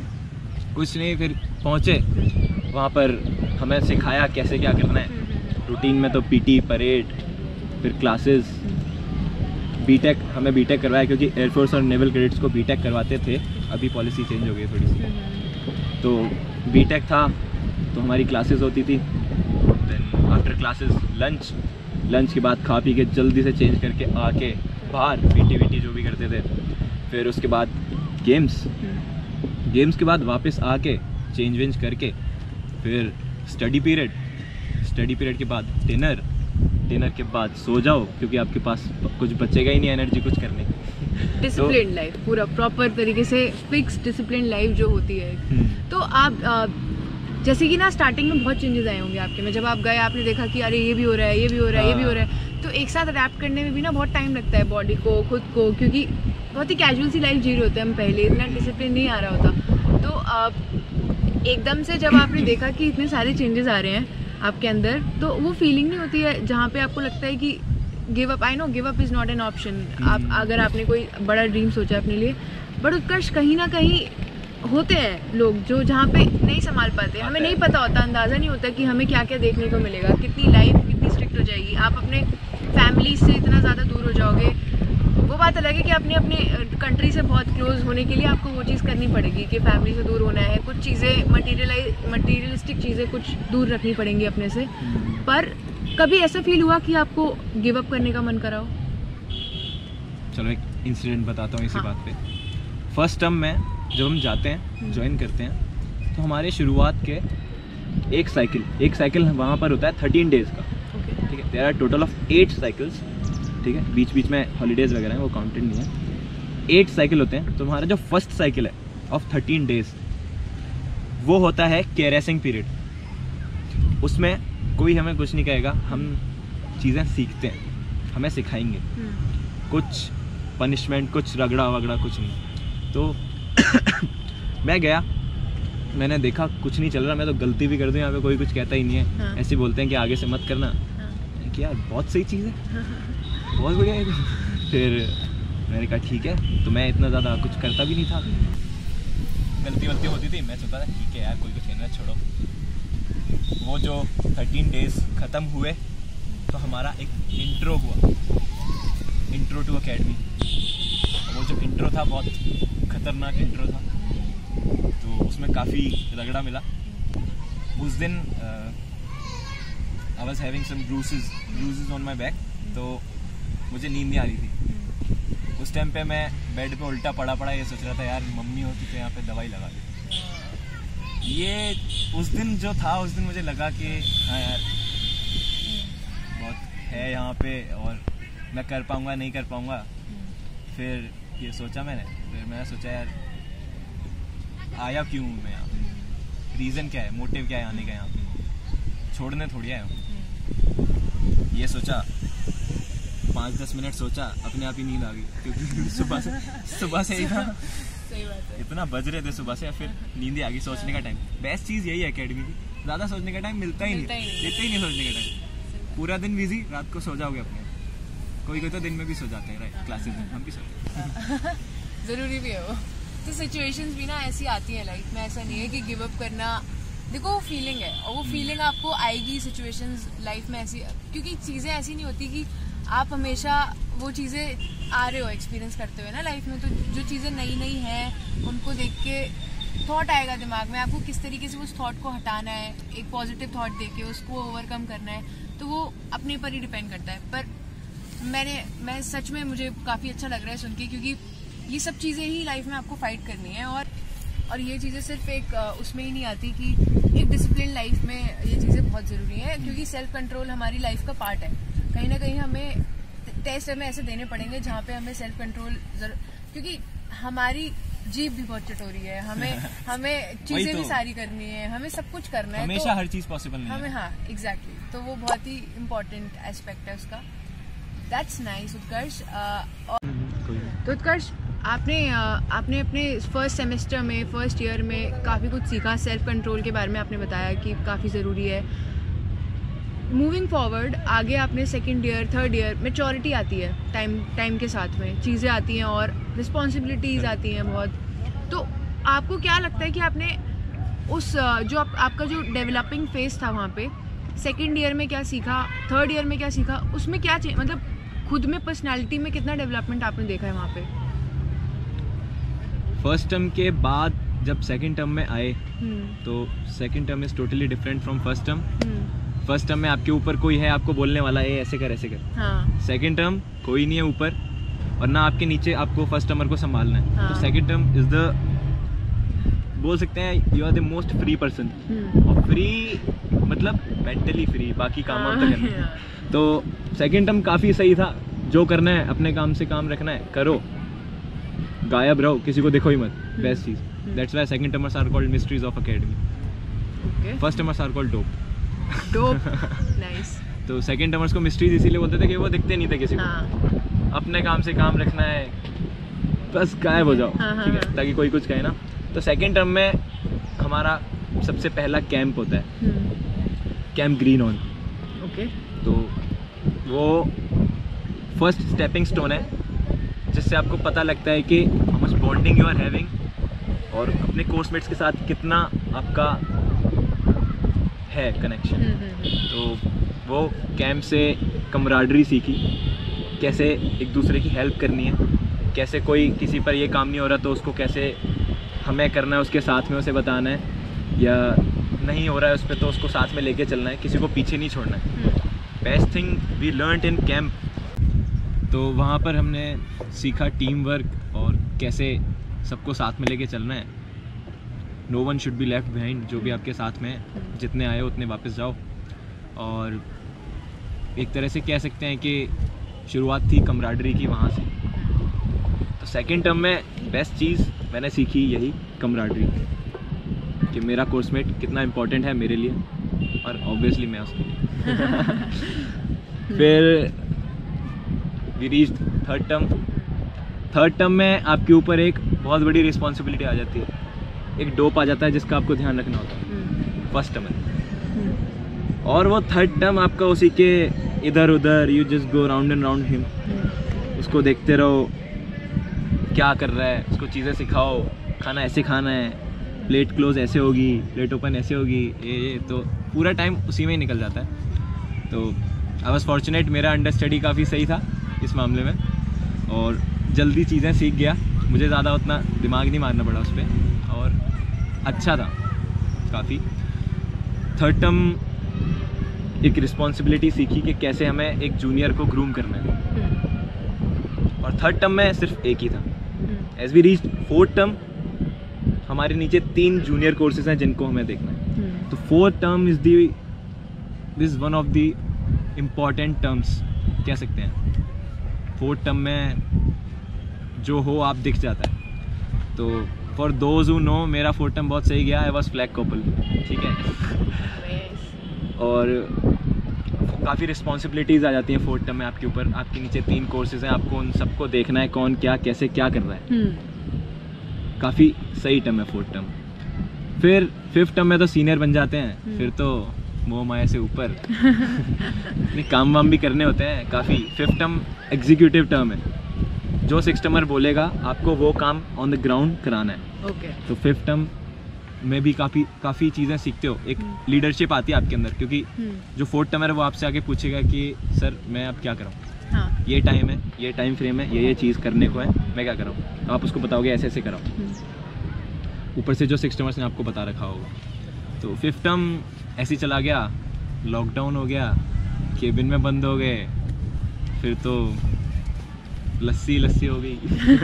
कुछ नहीं, फिर पहुँचे वहाँ पर हमें सिखाया कैसे क्या करना है। रूटीन में तो पीटी, परेड, फिर क्लासेस, बीटेक हमें बीटेक करवाया क्योंकि एयरफोर्स और नेवल कैडेट्स को बीटेक करवाते थे, अभी पॉलिसी चेंज हो गई थोड़ी सी। तो बीटेक था तो हमारी क्लासेस होती थी, then after classes lunch, lunch के बाद खा पी के जल्दी से चेंज करके आके बाहर पीटी वीटी जो भी करते थे, फिर उसके बाद गेम्स, गेम्स के बाद वापस आके चेंज वेंज करके फिर स्टडी पीरियड, स्टडी पीरियड के बाद डिनर, डिनर के बाद सो जाओ क्योंकि आपके पास कुछ बचेगा ही नहीं एनर्जी कुछ करने की। डिसिप्लिन लाइफ, पूरा प्रॉपर तरीके से फिक्स डिसिप्लिन लाइफ जो होती है। तो आप आ, जैसे कि ना स्टार्टिंग में बहुत चेंजेस आए होंगे आपके में, जब आप गए आपने देखा कि अरे ये भी हो रहा है, ये भी हो रहा है, ये भी हो रहा है, तो एक साथ अडेप्ट करने में भी ना बहुत टाइम लगता है बॉडी को, खुद को, क्योंकि बहुत ही कैजुअल सी लाइफ जी रहे होते हैं हम पहले, इतना डिसिप्लिन नहीं आ रहा होता। तो आ, एकदम से जब आपने देखा कि इतने सारे चेंजेस आ रहे हैं आपके अंदर, तो वो फीलिंग नहीं होती है जहाँ पे आपको लगता है कि give up? I know give up is not an option, आप अगर आपने कोई बड़ा ड्रीम सोचा अपने लिए, बट उत्कर्ष कहीं ना कहीं होते हैं लोग जो जहाँ पे नहीं संभाल पाते, हमें नहीं पता होता, अंदाज़ा नहीं होता कि हमें क्या क्या देखने को मिलेगा, कितनी लाइफ कितनी स्ट्रिक्ट हो जाएगी, आप अपने फैमिली से इतना ज़्यादा दूर हो जाओगे। वो बात अलग है कि अपने अपने कंट्री से बहुत क्लोज होने के लिए आपको वो चीज़ करनी पड़ेगी कि फैमिली से दूर होना है, कुछ चीज़ें मटीरियलाइज मटीरियलिस्टिक चीज़ें कुछ दूर रखनी पड़ेंगी अपने से। पर कभी ऐसा फील हुआ कि आपको गिव अप करने का मन करा हो? चलो एक इंसिडेंट बताता हूँ इसी हाँ। बात पे। फर्स्ट टर्म में जब हम जाते हैं, ज्वाइन करते हैं, तो हमारे शुरुआत के एक साइकिल एक साइकिल वहाँ पर होता है थर्टीन डेज़ का, ठीक है। There are total of eight cycles, ठीक है, बीच बीच में हॉलीडेज़ वगैरह हैं वो काउंटेड नहीं है। एट साइकिल होते हैं, तो हमारा जो फर्स्ट साइकिल है ऑफ थर्टीन डेज़ वो होता है कैरेसिंग पीरियड। उसमें कोई हमें कुछ नहीं कहेगा, हम चीज़ें सीखते हैं, हमें सिखाएंगे, कुछ पनिशमेंट, कुछ रगड़ा वगड़ा कुछ नहीं। तो मैं गया, मैंने देखा कुछ नहीं चल रहा, मैं तो गलती भी कर दूँ यहाँ पे कोई कुछ कहता ही नहीं है। हाँ। ऐसे बोलते हैं कि आगे से मत करना। हाँ। कि यार बहुत सही चीज़ है, बहुत बढ़िया है। फिर मैंने कहा ठीक है, तो मैं इतना ज़्यादा कुछ करता भी नहीं था, गलती वलती होती थी, मैं सोचता था ठीक है यार कोई कुछ कहना छोड़ो। वो जो थर्टीन डेज़ ख़त्म हुए तो हमारा एक इंट्रो हुआ, इंट्रो टू एकेडमी। वो जो इंट्रो था बहुत खतरनाक इंट्रो था, तो उसमें काफ़ी रगड़ा मिला। उस दिन I was having some bruises bruises on my back, तो मुझे नींद नहीं आ रही थी। उस टाइम पे मैं बेड पे उल्टा पड़ा पड़ा ये सोच रहा था यार मम्मी होती तो यहाँ पे दवाई लगा दी। ये उस दिन जो था, उस दिन मुझे लगा कि हाँ यार बहुत है यहाँ पे और मैं कर पाऊँगा नहीं कर पाऊँगा। फिर ये सोचा मैंने, फिर मैंने सोचा यार आया क्यों हूँ मैं यहाँ, रीज़न क्या है, मोटिव क्या है आने का यहाँ पे, छोड़ने थोड़ी आया हूँ। ये सोचा, पाँच दस मिनट सोचा, अपने आप ही नींद आ गई क्योंकि सुबह से सुबह से ही था, सही बात है, इतना बज रहे थे सुबह से, फिर नींद ही आ गई। सोचने का टाइम, बेस्ट चीज़ यही है एकेडमी की, ज़्यादा सोचने का टाइम मिलता ही नहीं, देते ही नहीं सोचने का टाइम। पूरा दिन बिजी, रात को सो जाओगे अपने। कोई कोई तो दिन में भी सो जाते हैं, राइट, क्लासेस में हम भी सोते हैं। ज़रूरी भी है वो। तो सिचुएशंस भी ना ऐसी आती हैं लाइफ में, ऐसा नहीं है कि गिव अप करना, देखो वो फीलिंग है और वो फीलिंग आपको आएगी सिचुएशंस लाइफ में ऐसी, क्योंकि चीज़ें ऐसी नहीं होती कि आप हमेशा वो चीज़ें आ रहे हो एक्सपीरियंस करते हुए ना लाइफ में। तो जो चीज़ें नई नई हैं उनको देख के थॉट आएगा दिमाग में, आपको किस तरीके से उस थॉट को हटाना है, एक पॉजिटिव थॉट देके उसको ओवरकम करना है, तो वो अपने पर ही डिपेंड करता है। पर मैंने मैं सच में मुझे काफ़ी अच्छा लग रहा है सुन के, क्योंकि ये सब चीज़ें ही लाइफ में आपको फाइट करनी है। और और ये चीज़ें सिर्फ एक उसमें ही नहीं आती कि एक डिसिप्लिन लाइफ में ये चीज़ें बहुत ज़रूरी है, क्योंकि सेल्फ कंट्रोल हमारी लाइफ का पार्ट है। कहीं ना कहीं हमें टेस्ट हमें ऐसे देने पड़ेंगे जहाँ पे हमें सेल्फ कंट्रोल, क्योंकि हमारी जीभ भी बहुत चटोरी है, हमें हमें चीज़ें तो, भी सारी करनी है, हमें सब कुछ करना है, हमेशा हर चीज़ पॉसिबल नहीं हमें, हाँ एग्जैक्टली, तो वो बहुत ही इम्पोर्टेंट एस्पेक्ट है उसका। That's nice Utkarsh. तो उत्कर्ष, आपने आपने अपने फर्स्ट सेमेस्टर में, फर्स्ट ईयर में काफ़ी कुछ सीखा, सेल्फ कंट्रोल के बारे में आपने बताया कि काफ़ी ज़रूरी है। मूविंग फॉरवर्ड आगे आपने second year, third year, maturity आती है टाइम टाइम के साथ में, चीज़ें आती हैं और रिस्पॉन्सिबिलिटीज़ आती हैं बहुत। तो आपको क्या लगता है कि आपने उस अ, जो आप, आपका जो डेवलपिंग फेज था वहाँ पे, सेकेंड ईयर में क्या सीखा, थर्ड ईयर में क्या सीखा, उसमें क्या चाहिए, मतलब खुद में पर्सनालिटी में कितना डेवलपमेंट आपने देखा है वहाँ पे? फर्स्ट टर्म के बाद जब सेकंड टर्म में आए हम्म, तो second term is totally different from first term. Hmm, first term में आपके ऊपर कोई है आपको बोलने वाला है ऐसे कर ऐसे कर। हाँ, सेकंड टर्म कोई नहीं है ऊपर और ना आपके नीचे, आपको फर्स्ट टर्मर को संभालना है। हाँ। तो सेकंड टर्म इज़ द, बोल सकते हैं you are the most free person. Hmm, और फ्री मतलब मेंटली फ्री, बाकी काम वाम तो हाँ, करना है। तो सेकंड टर्म काफ़ी सही था, जो करना है अपने काम से काम रखना है करो, गायब रहो, किसी को देखो ही मत, बेस्ट चीज़। That's why second termers are called mysteries of academy, okay, first termers are called dope. Dope, nice, तो सेकंड टर्मर्स को मिस्ट्रीज इसीलिए बोलते थे कि वो दिखते नहीं थे किसी को, हाँ, अपने काम से काम रखना है, बस गायब हो जाओ, हाँ, हाँ, ठीक है, हाँ। ताकि कोई कुछ कहे ना। तो सेकंड टर्म में हमारा सबसे पहला कैंप होता है, hmm, camp green on. Okay, तो वो फर्स्ट स्टेपिंग स्टोन है जिससे आपको पता लगता है कि how much bonding you are having और अपने कोर्समेट्स के साथ कितना आपका है कनेक्शन। हम्म, हम्म, तो वो कैंप से कमराडरी सीखी, कैसे एक दूसरे की हेल्प करनी है, कैसे कोई किसी पर ये काम नहीं हो रहा तो उसको कैसे हमें करना है, उसके साथ में उसे बताना है, या नहीं हो रहा है उस पर तो उसको साथ में लेके चलना है, किसी को पीछे नहीं छोड़ना है। Hmm, best thing we learned in camp. तो वहाँ पर हमने सीखा टीम वर्क और कैसे सबको साथ में लेके चलना है। No one should be left behind, जो भी आपके साथ में है, जितने आए उतने वापस जाओ। और एक तरह से कह सकते हैं कि शुरुआत थी कमराडरी की वहाँ से। तो सेकंड टर्म में बेस्ट चीज़ मैंने सीखी यही कमराडरी, कि मेरा कोर्समेट कितना इम्पोर्टेंट है मेरे लिए और ऑब्वियसली मैं उसके लिए। फिर we reach third term. Third term में आपके ऊपर एक बहुत बड़ी रिस्पॉन्सिबिलिटी आ जाती है, एक डोप आ जाता है जिसका आपको ध्यान रखना होता है फर्स्ट टर्म में। और वो थर्ड टर्म आपका उसी के इधर उधर, you just go round and round him, उसको देखते रहो क्या कर रहा है, उसको चीज़ें सिखाओ, खाना ऐसे खाना है, प्लेट क्लोज ऐसे होगी, प्लेट ओपन ऐसे होगी, ये ये तो पूरा टाइम उसी में ही निकल जाता है। तो आई वॉज फॉर्चुनेट, मेरा अंडरस्टडी काफ़ी सही था इस मामले में और जल्दी चीज़ें सीख गया, मुझे ज़्यादा उतना दिमाग नहीं मारना पड़ा उस पर और अच्छा था काफ़ी। थर्ड टर्म एक रिस्पॉन्सिबिलिटी सीखी कि कैसे हमें एक जूनियर को ग्रूम करना है, और थर्ड टर्म में सिर्फ एक ही था। As we reach fourth term हमारे नीचे तीन जूनियर कोर्सेज हैं जिनको हमें देखना है। तो fourth term is the this one of the important terms कह सकते हैं। फोर्थ टर्म में जो हो आप दिख जाता है। तो फॉर दोज हु नो, मेरा फोर्थ टर्म बहुत सही गया। आई वॉज फ्लैग कपल, ठीक है। और काफ़ी रिस्पॉन्सिबिलिटीज़ आ जाती हैं फोर्थ टर्म में आपके ऊपर। आपके नीचे तीन कोर्सेज हैं, आपको उन सबको देखना है कौन क्या कैसे क्या कर रहा है। काफ़ी सही टर्म है फोर्थ टर्म। फिर फिफ्थ टर्म में तो सीनियर बन जाते हैं, फिर तो मोह माया से ऊपर नहीं, काम वाम भी करने होते हैं काफ़ी। फिफ्थ टर्म एग्जीक्यूटिव टर्म है, जो सिक्स टर्मर बोलेगा आपको वो काम ऑन द ग्राउंड कराना है। ओके, तो फिफ्थ टर्म में भी काफ़ी काफ़ी चीज़ें सीखते हो, एक लीडरशिप आती है आपके अंदर, क्योंकि जो फोर्थ टर्मर है वो आपसे आके पूछेगा कि सर मैं अब क्या कराऊँ, हाँ, ये टाइम है, ये टाइम फ्रेम है, ये ये चीज़ करने को है, मैं क्या कराऊँ। तो आप उसको बताओगे ऐसे ऐसे कराओ, ऊपर से जो सिक्स टर्मर्स ने आपको बता रखा होगा। तो फिफ्थ टर्म ऐसे ही चला गया, लॉकडाउन हो गया, केबिन में बंद हो गए, फिर तो लस्सी लस्सी हो गई।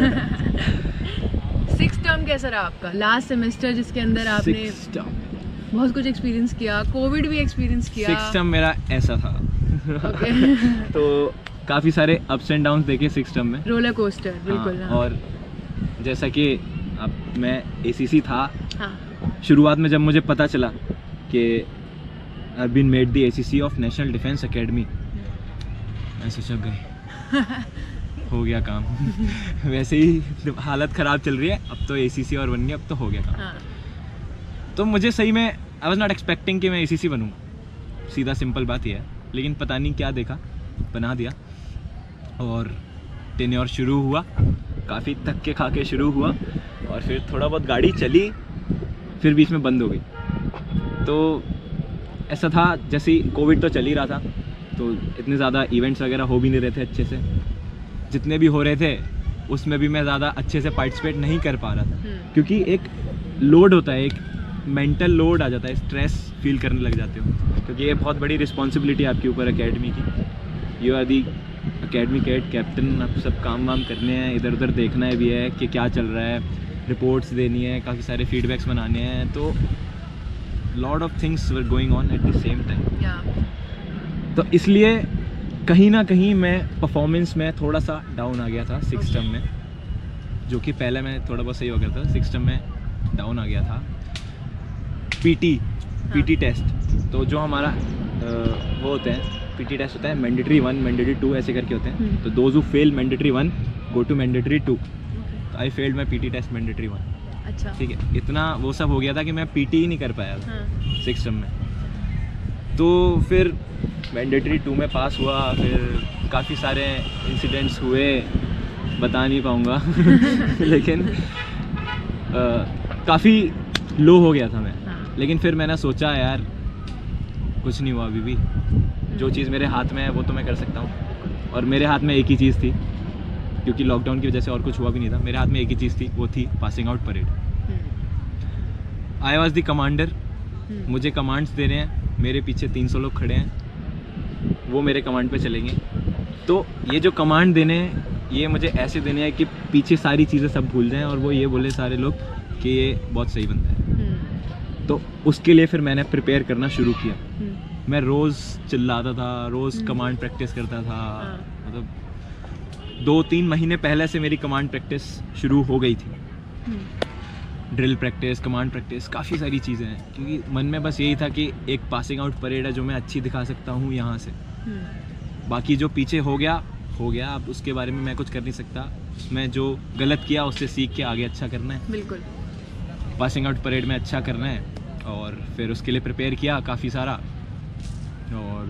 सिक्स टर्म कैसा रहा आपका, लास्ट सेमेस्टर जिसके अंदर आपने सिक्स टर्म बहुत कुछ एक्सपीरियंस किया, कोविड भी एक्सपीरियंस किया। सिक्स टर्म मेरा ऐसा था। ओके, तो काफ़ी सारे अप्स एंड डाउन्स देखे सिक्स टर्म में। रोलर कोस्टर, बिल्कुल। हाँ, हाँ, और जैसा कि अब मैं एसीसी था, हाँ, शुरुआत में जब मुझे पता चला कि I been made the ACC of National Defence Academy, मैं सोचा गए हो गया काम। वैसे ही हालत ख़राब चल रही है, अब तो एसीसी और बन गया, अब तो हो गया काम। हाँ, तो तो मुझे सही में आई वॉज नॉट एक्सपेक्टिंग कि मैं एसीसी बनूँ, सीधा सिंपल बात ये है। लेकिन पता नहीं क्या देखा, बना दिया और टेन्योर शुरू हुआ, काफ़ी थक के खा के शुरू हुआ और फिर थोड़ा बहुत गाड़ी चली, फिर बीच में बंद हो गई। तो ऐसा था जैसे कोविड तो चल ही रहा था, तो इतने ज़्यादा इवेंट्स वगैरह हो भी नहीं रहे थे अच्छे से, जितने भी हो रहे थे उसमें भी मैं ज़्यादा अच्छे से पार्टिसिपेट नहीं कर पा रहा था, क्योंकि एक लोड होता है, एक मेंटल लोड आ जाता है, स्ट्रेस फील करने लग जाते हो, क्योंकि ये बहुत बड़ी रिस्पॉन्सिबिलिटी है आपके ऊपर एकेडमी की। You are the academy cad captain, आप सब काम वाम करने हैं, इधर उधर देखना है भी है कि क्या चल रहा है, रिपोर्ट्स देनी है, काफ़ी सारे फीडबैक्स बनाने हैं, तो lot of things were going on at the same time. तो इसलिए कहीं ना कहीं मैं परफॉर्मेंस में थोड़ा सा डाउन आ गया था सिक्स टर्म में, जो कि पहले मैं थोड़ा बहुत सही हो गया था, सिक्स टर्म में डाउन आ गया था। पीटी पीटी टेस्ट, तो जो हमारा वो होते हैं पीटी टेस्ट होता है मैंडेटरी वन, मैंडेटरी टू ऐसे करके होते हैं, तो those who fail mandatory one go to mandatory two. तो I failed my PT test mandatory one. अच्छा, ठीक है, इतना वो सब हो गया था कि मैं पीटी ही नहीं कर पाया था सिक्स टर्म में। तो फिर मैंडेटरी टू में पास हुआ, फिर काफ़ी सारे इंसिडेंट्स हुए, बता नहीं पाऊँगा लेकिन काफ़ी लो हो गया था मैं। लेकिन फिर मैंने सोचा यार कुछ नहीं हुआ, अभी भी जो चीज़ मेरे हाथ में है वो तो मैं कर सकता हूँ, और मेरे हाथ में एक ही चीज़ थी, क्योंकि लॉकडाउन की वजह से और कुछ हुआ भी नहीं था, मेरे हाथ में एक ही चीज़ थी, वो थी passing out parade. I was the commander, मुझे कमांड्स दे रहे हैं, मेरे पीछे तीन सौ लोग खड़े हैं, वो मेरे कमांड पे चलेंगे। तो ये जो कमांड देने हैं ये मुझे ऐसे देने हैं कि पीछे सारी चीज़ें सब भूल जाएं और वो ये बोले सारे लोग कि ये बहुत सही बंदा है। तो उसके लिए फिर मैंने प्रिपेयर करना शुरू किया। मैं रोज़ चिल्लाता था, रोज़ कमांड प्रैक्टिस करता था, मतलब दो तीन महीने पहले से मेरी कमांड प्रैक्टिस शुरू हो गई थी। ड्रिल प्रैक्टिस, कमांड प्रैक्टिस, काफ़ी सारी चीज़ें हैं, क्योंकि मन में बस यही था कि एक पासिंग आउट परेड है जो मैं अच्छी दिखा सकता हूँ यहाँ से। बाकी जो पीछे हो गया हो गया, अब उसके बारे में मैं कुछ कर नहीं सकता, उसमें जो गलत किया उससे सीख के आगे अच्छा करना है। बिल्कुल, पासिंग आउट परेड में अच्छा करना है, और फिर उसके लिए प्रिपेयर किया काफ़ी सारा। और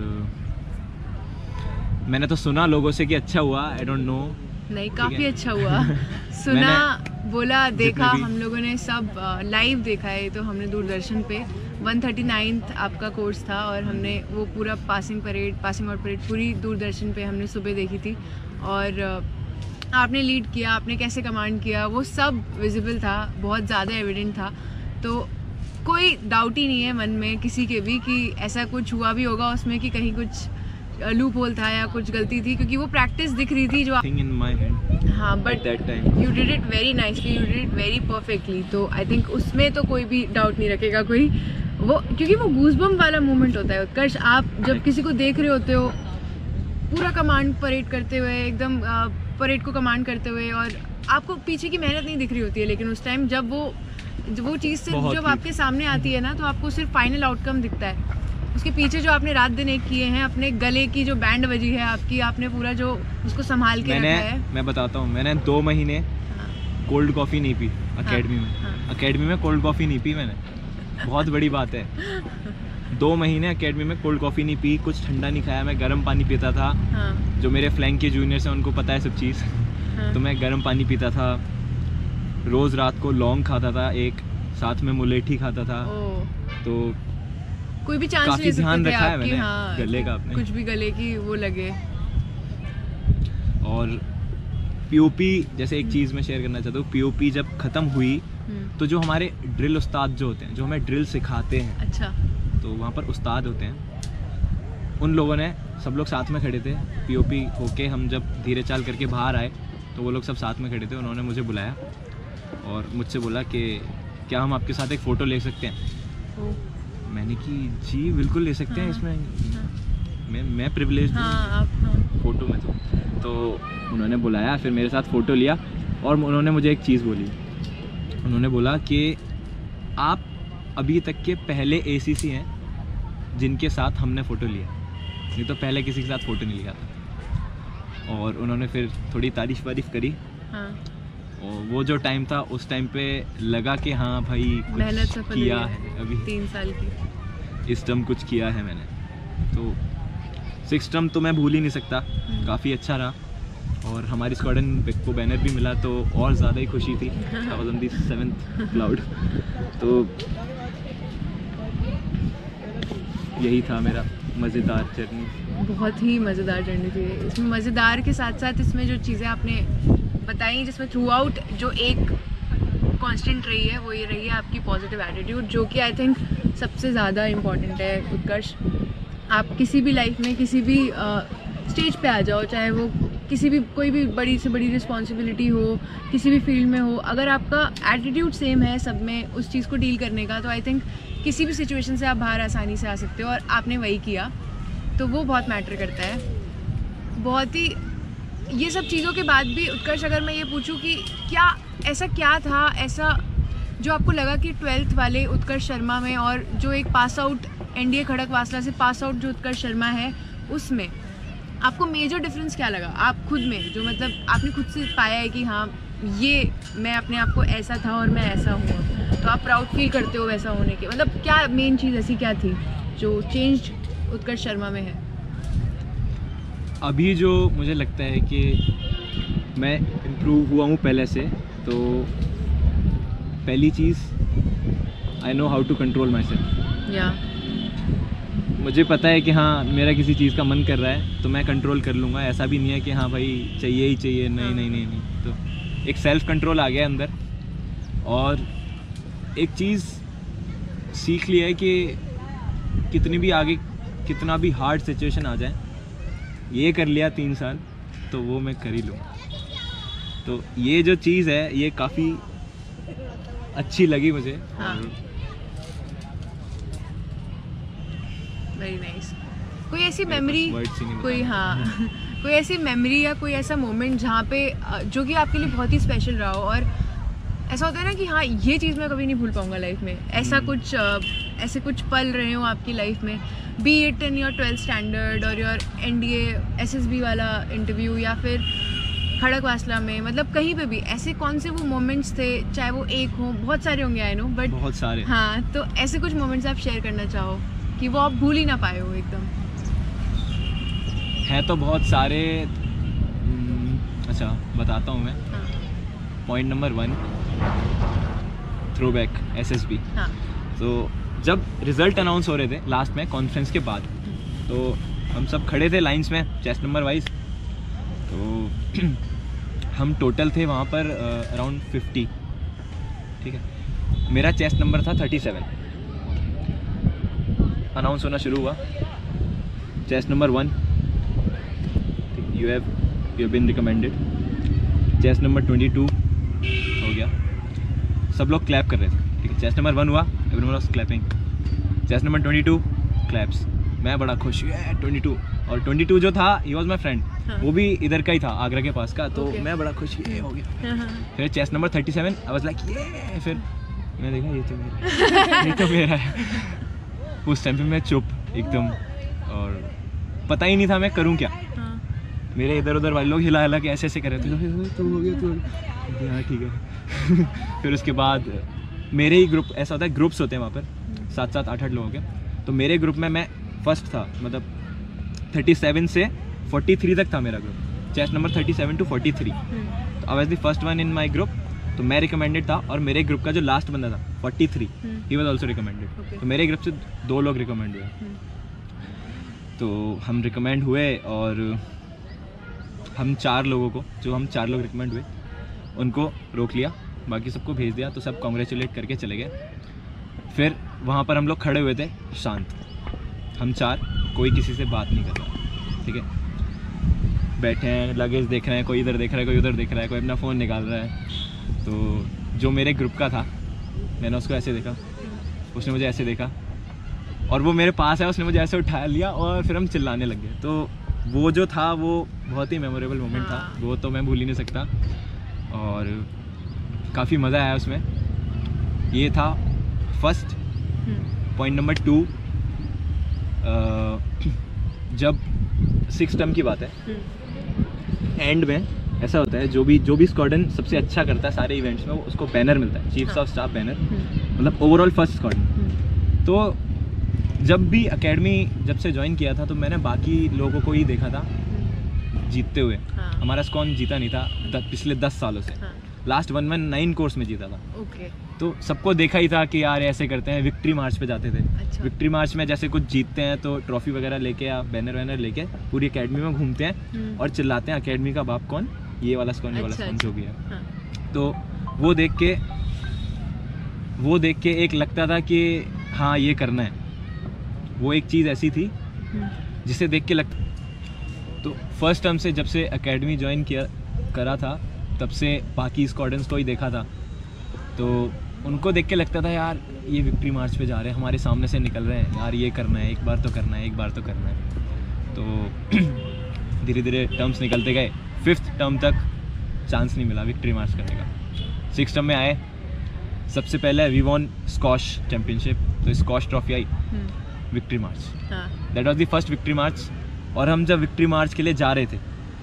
मैंने तो सुना लोगों से कि अच्छा हुआ, आई डोंट नो। नहीं, काफ़ी अच्छा हुआ सुना, बोला, देखा, हम लोगों ने सब लाइव देखा है। तो हमने दूरदर्शन पे वन थर्टी नाइन्थ आपका कोर्स था, और हमने वो पूरा passing parade passing out parade पूरी दूरदर्शन पे हमने सुबह देखी थी। और आपने लीड किया, आपने कैसे कमांड किया, वो सब विजिबल था, बहुत ज़्यादा एविडेंट था। तो कोई डाउट ही नहीं है मन में किसी के भी कि ऐसा कुछ हुआ भी होगा उसमें, कि कहीं कुछ लूप होल था या कुछ गलती थी, क्योंकि वो प्रैक्टिस दिख रही थी जो थिंग इन माय हेड। हाँ, but you did it very nicely, you did it very perfectly. तो आई थिंक उसमें तो कोई भी डाउट नहीं रखेगा कोई, वो क्योंकि वो गूज़बम्प वाला मोमेंट होता है उत्कर्ष। आप जब किसी को देख रहे होते हो पूरा कमांड परेड करते हुए, एकदम परेड को कमांड करते हुए, और आपको पीछे की मेहनत नहीं दिख रही होती है, लेकिन उस टाइम जब वो वो चीज़ से जब आपके सामने आती है ना, तो आपको सिर्फ फाइनल आउटकम दिखता है। उसके पीछे जो आपने रात दिन एक किए हैं, अपने गले की जो बैंड बजी है आपकी, आपने पूरा जो उसको संभाल के रखा है। मैं बताता हूँ, मैंने दो महीने कोल्ड कॉफ़ी नहीं पी अकेडमी में। अकेडमी में कोल्ड कॉफ़ी नहीं पी मैंने, बहुत बड़ी बात है। दो महीने अकेडमी में कोल्ड कॉफ़ी नहीं पी, कुछ ठंडा नहीं खाया, मैं गर्म पानी पीता था। जो मेरे फ्लैंक के जूनियर्स हैं उनको पता है सब चीज़। तो मैं गर्म पानी पीता था, रोज़ रात को लौंग खाता था, एक साथ में मुलेठी खाता था। तो कोई भी चांस काफी ध्यान रखा है मैंने, हाँ, गले का अपने, कुछ भी गले की वो लगे। और पीओपी जैसे एक चीज़ मैं शेयर करना चाहता हूँ, पीओपी जब ख़त्म हुई तो जो हमारे ड्रिल उस्ताद जो होते हैं, जो हमें ड्रिल सिखाते हैं, अच्छा, तो वहाँ पर उस्ताद होते हैं, उन लोगों ने सब लोग साथ में खड़े थे। पीओपी होके हम जब धीरे चाल करके बाहर आए तो वो लोग सब साथ में खड़े थे। उन्होंने मुझे बुलाया और मुझसे बोला कि क्या हम आपके साथ एक फ़ोटो ले सकते हैं। मैंने कि जी बिल्कुल ले सकते हैं। हाँ, इसमें हाँ, मैं मैं प्रिविलेज हूँ हाँ, हाँ, फ़ोटो में। तो तो उन्होंने बुलाया, फिर मेरे साथ फ़ोटो लिया, और उन्होंने मुझे एक चीज़ बोली। उन्होंने बोला कि आप अभी तक के पहले एसीसी हैं जिनके साथ हमने फ़ोटो लिया, नहीं तो पहले किसी के साथ फ़ोटो नहीं लिया था। और उन्होंने फिर थोड़ी तारीफ़ वारीफ़ करी। हाँ। और वो जो टाइम था उस टाइम पे लगा कि हाँ भाई कुछ किया है, अभी तीन साल की इस टर्म कुछ किया है मैंने। तो सिक्स टर्म तो मैं भूल ही नहीं सकता, काफ़ी अच्छा रहा। और हमारी स्क्वाड्रन को बैनर भी मिला तो और ज़्यादा ही खुशी थी। I was on the seventh cloud. तो यही था मेरा मज़ेदार जर्नी। बहुत ही मज़ेदार जर्नी थी इसमें। मज़ेदार के साथ साथ इसमें जो चीज़ें आपने बताई, जिसमें थ्रू आउट जो एक कांस्टेंट रही है वो ये रही है आपकी पॉजिटिव एटीट्यूड, जो कि आई थिंक सबसे ज़्यादा इम्पॉर्टेंट है उत्कर्ष। आप किसी भी लाइफ में किसी भी स्टेज पे आ जाओ, चाहे वो किसी भी कोई भी बड़ी से बड़ी रिस्पॉन्सिबिलिटी हो, किसी भी फील्ड में हो, अगर आपका एटीट्यूड सेम है सब में उस चीज़ को डील करने का, तो आई थिंक किसी भी सिचुएशन से आप बाहर आसानी से आ सकते हो, और आपने वही किया, तो वो बहुत मैटर करता है। बहुत ही ये सब चीज़ों के बाद भी उत्कर्ष, अगर मैं ये पूछूं कि क्या ऐसा क्या था ऐसा जो आपको लगा कि ट्वेल्थ वाले उत्कर्ष शर्मा में और जो एक पास आउट एनडीए खड़कवासला से पास आउट जो उत्कर्ष शर्मा है उसमें आपको मेजर डिफरेंस क्या लगा आप खुद में, जो मतलब आपने खुद से पाया है कि हाँ ये मैं अपने आप को ऐसा था और मैं ऐसा हूँ, तो आप प्राउड फील करते हो वैसा होने के? मतलब क्या मेन चीज़ ऐसी क्या थी जो चेंज उत्कर्ष शर्मा में है? अभी जो मुझे लगता है कि मैं इम्प्रूव हुआ हूँ पहले से, तो पहली चीज़ I know how to control myself. या मुझे पता है कि हाँ मेरा किसी चीज़ का मन कर रहा है तो मैं कंट्रोल कर लूँगा। ऐसा भी नहीं है कि हाँ भाई चाहिए ही चाहिए, नहीं नहीं नहीं नहीं तो एक सेल्फ कंट्रोल आ गया अंदर। और एक चीज़ सीख लिया है कि कितनी भी आगे कितना भी हार्ड सिचुएशन आ जाए, ये कर लिया तीन साल तो वो मैं कर ही लूँगा। तो ये जो चीज़ है ये काफ़ी अच्छी लगी मुझे। हाँ। Very nice. कोई ऐसी मेमोरी, कोई हाँ कोई ऐसी मेमोरी या कोई ऐसा मोमेंट जहाँ पे जो कि आपके लिए बहुत ही स्पेशल रहा हो, और ऐसा होता है ना कि हाँ ये चीज़ मैं कभी नहीं भूल पाऊँगा लाइफ में, ऐसा कुछ ऐसे कुछ पल रहे हो आपकी लाइफ में, be it in your twelfth standard और योर एनडीए एसएसबी वाला इंटरव्यू या फिर खड़कवासला में, मतलब कहीं पे भी ऐसे कौन से वो मोमेंट्स थे, चाहे वो एक हो, बहुत सारे होंगे आई नो, बट बहुत सारे। हाँ, तो ऐसे कुछ मोमेंट्स आप शेयर करना चाहो कि वो आप भूल ही ना पाए हो एकदम? हैं तो बहुत सारे। अच्छा बताता हूँ मैं। Point number one, throwback SSB. हाँ। तो जब रिज़ल्ट अनाउंस हो रहे थे लास्ट में कॉन्फ्रेंस के बाद, तो हम सब खड़े थे लाइंस में चेस्ट नंबर वाइज। तो हम टोटल थे वहाँ पर अराउंड फिफ्टी, ठीक है। मेरा चेस्ट नंबर था थर्टी सेवन। अनाउंस होना शुरू हुआ, chest number one, you have you have been recommended. Chest number twenty two हो गया, सब लोग क्लैप कर रहे थे, ठीक है। चेस्ट नंबर वन हुआ, everyone was clapping. Chest number twenty two claps, मैं बड़ा खुश हुआ ट्वेंटी टू। और ट्वेंटी टू जो था ही वॉज माई फ्रेंड, वो भी इधर का ही था, आगरा के पास का, तो okay. मैं बड़ा खुश, ये हो गया। फिर chest number thirty seven, I was like ये। फिर मैं देखा ये तो मेरा ये तो मेरा है। उस टाइम पे मैं चुप एकदम, और पता ही नहीं था मैं करूँ क्या। मेरे इधर उधर वाले लोग हिला हिला के ऐसे ऐसे कर रहे थे, तो हो गया तो हाँ ठीक है। फिर उसके बाद मेरे ही ग्रुप, ऐसा होता है ग्रुप्स होते हैं वहाँ पर, सात सात आठ आठ लोगों के, तो मेरे ग्रुप में मैं फर्स्ट था, मतलब थर्टी सेवन से फोर्टी थ्री तक था मेरा ग्रुप, chest number thirty seven to forty three. तो I was the first one in my group, तो मैं रिकमेंडेड था। और मेरे ग्रुप का जो लास्ट बंदा था forty three, he was also recommended. तो मेरे ग्रुप से दो लोग रिकमेंड हुए। तो हम रिकमेंड हुए और हम चार लोगों को, जो हम चार लोग रिकमेंड हुए उनको रोक लिया, बाकी सबको भेज दिया। तो सब कॉन्ग्रेचुलेट करके चले गए। फिर वहाँ पर हम लोग खड़े हुए थे शांत, हम चार, कोई किसी से बात नहीं कर रहा, ठीक है। बैठे हैं, लगेज देख रहे हैं, कोई इधर देख रहा है, कोई उधर देख रहा है, कोई अपना फ़ोन निकाल रहा है। तो जो मेरे ग्रुप का था, मैंने उसको ऐसे देखा, उसने मुझे ऐसे देखा, और वो मेरे पास है, उसने मुझे ऐसे उठा लिया और फिर हम चिल्लाने लग गए। तो वो जो था वो बहुत ही मेमोरेबल मोमेंट था, वो तो मैं भूल ही नहीं सकता, और काफ़ी मज़ा आया उसमें। ये था फर्स्ट। पॉइंट नंबर टू, जब सिक्स टर्म की बात है, एंड में ऐसा होता है, जो भी जो भी स्क्वाड्रन सबसे अच्छा करता है सारे इवेंट्स में, वो उसको बैनर मिलता है, चीफ्स ऑफ स्टाफ बैनर, मतलब ओवरऑल फर्स्ट स्क्वाड्रन। तो जब भी एकेडमी जब से ज्वाइन किया था, तो मैंने बाकी लोगों को ही देखा था जीतते हुए। हाँ। हमारा स्क्वाड जीता नहीं था द, पिछले दस सालों से। हाँ। Last one one nine course में जीता था। ओके। तो सबको देखा ही था कि यार ऐसे करते हैं, विक्ट्री मार्च पे जाते थे। अच्छा। विक्ट्री मार्च में जैसे कुछ जीतते हैं तो ट्रॉफी वगैरह लेके या बैनर वैनर लेके पूरी एकेडमी में घूमते हैं और चिल्लाते हैं एकेडमी का बाप कौन, ये वाला कौन, ये वाला अच्छा, कौन, जो भी है। हाँ। तो वो देख के वो देख के एक लगता था कि हाँ ये करना है। वो एक चीज़ ऐसी थी जिसे देख के लगता, तो फर्स्ट टर्म से जब से एकेडमी ज्वाइन किया करा था तब से बाकी स्क्वाड्रंस को ही देखा था, तो उनको देख के लगता था यार ये विक्ट्री मार्च पे जा रहे हैं, हमारे सामने से निकल रहे हैं, यार ये करना है, एक बार तो करना है, एक बार तो करना है। तो धीरे धीरे टर्म्स निकलते गए, फिफ्थ टर्म तक चांस नहीं मिला विक्ट्री मार्च करने का। सिक्स टर्म में आए, सबसे पहले वी वॉन स्कॉश चैम्पियनशिप, तो स्कॉश ट्रॉफी आई victory march, that was the first victory march. और हम जब विक्ट्री मार्च के लिए जा रहे थे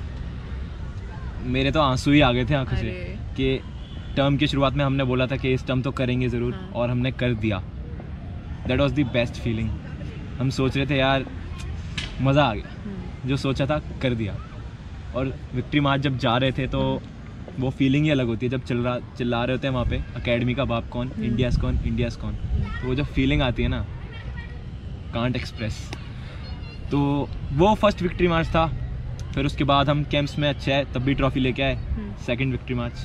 मेरे तो आंसू ही आ गए थे आंखों से कि टर्म की शुरुआत में हमने बोला था कि इस टर्म तो करेंगे ज़रूर, हाँ। और हमने कर दिया। That was the best feeling. हम सोच रहे थे यार मज़ा आ गया, जो सोचा था कर दिया। और विक्ट्री मार्च जब जा रहे थे तो वो फीलिंग ही अलग होती है जब चिल्ला रहा चिल्ला रहे होते हैं वहाँ पे एकेडमी का बाप कौन, इंडियाज़ कौन, इंडियाज़ कौन, तो वो जो फीलिंग आती है ना, कांट एक्सप्रेस। तो वो फर्स्ट विक्ट्री मार्च था। फिर उसके बाद हम कैंप्स में अच्छे आए, तब भी ट्रॉफी लेके आए, सेकंड विक्ट्री मार्च।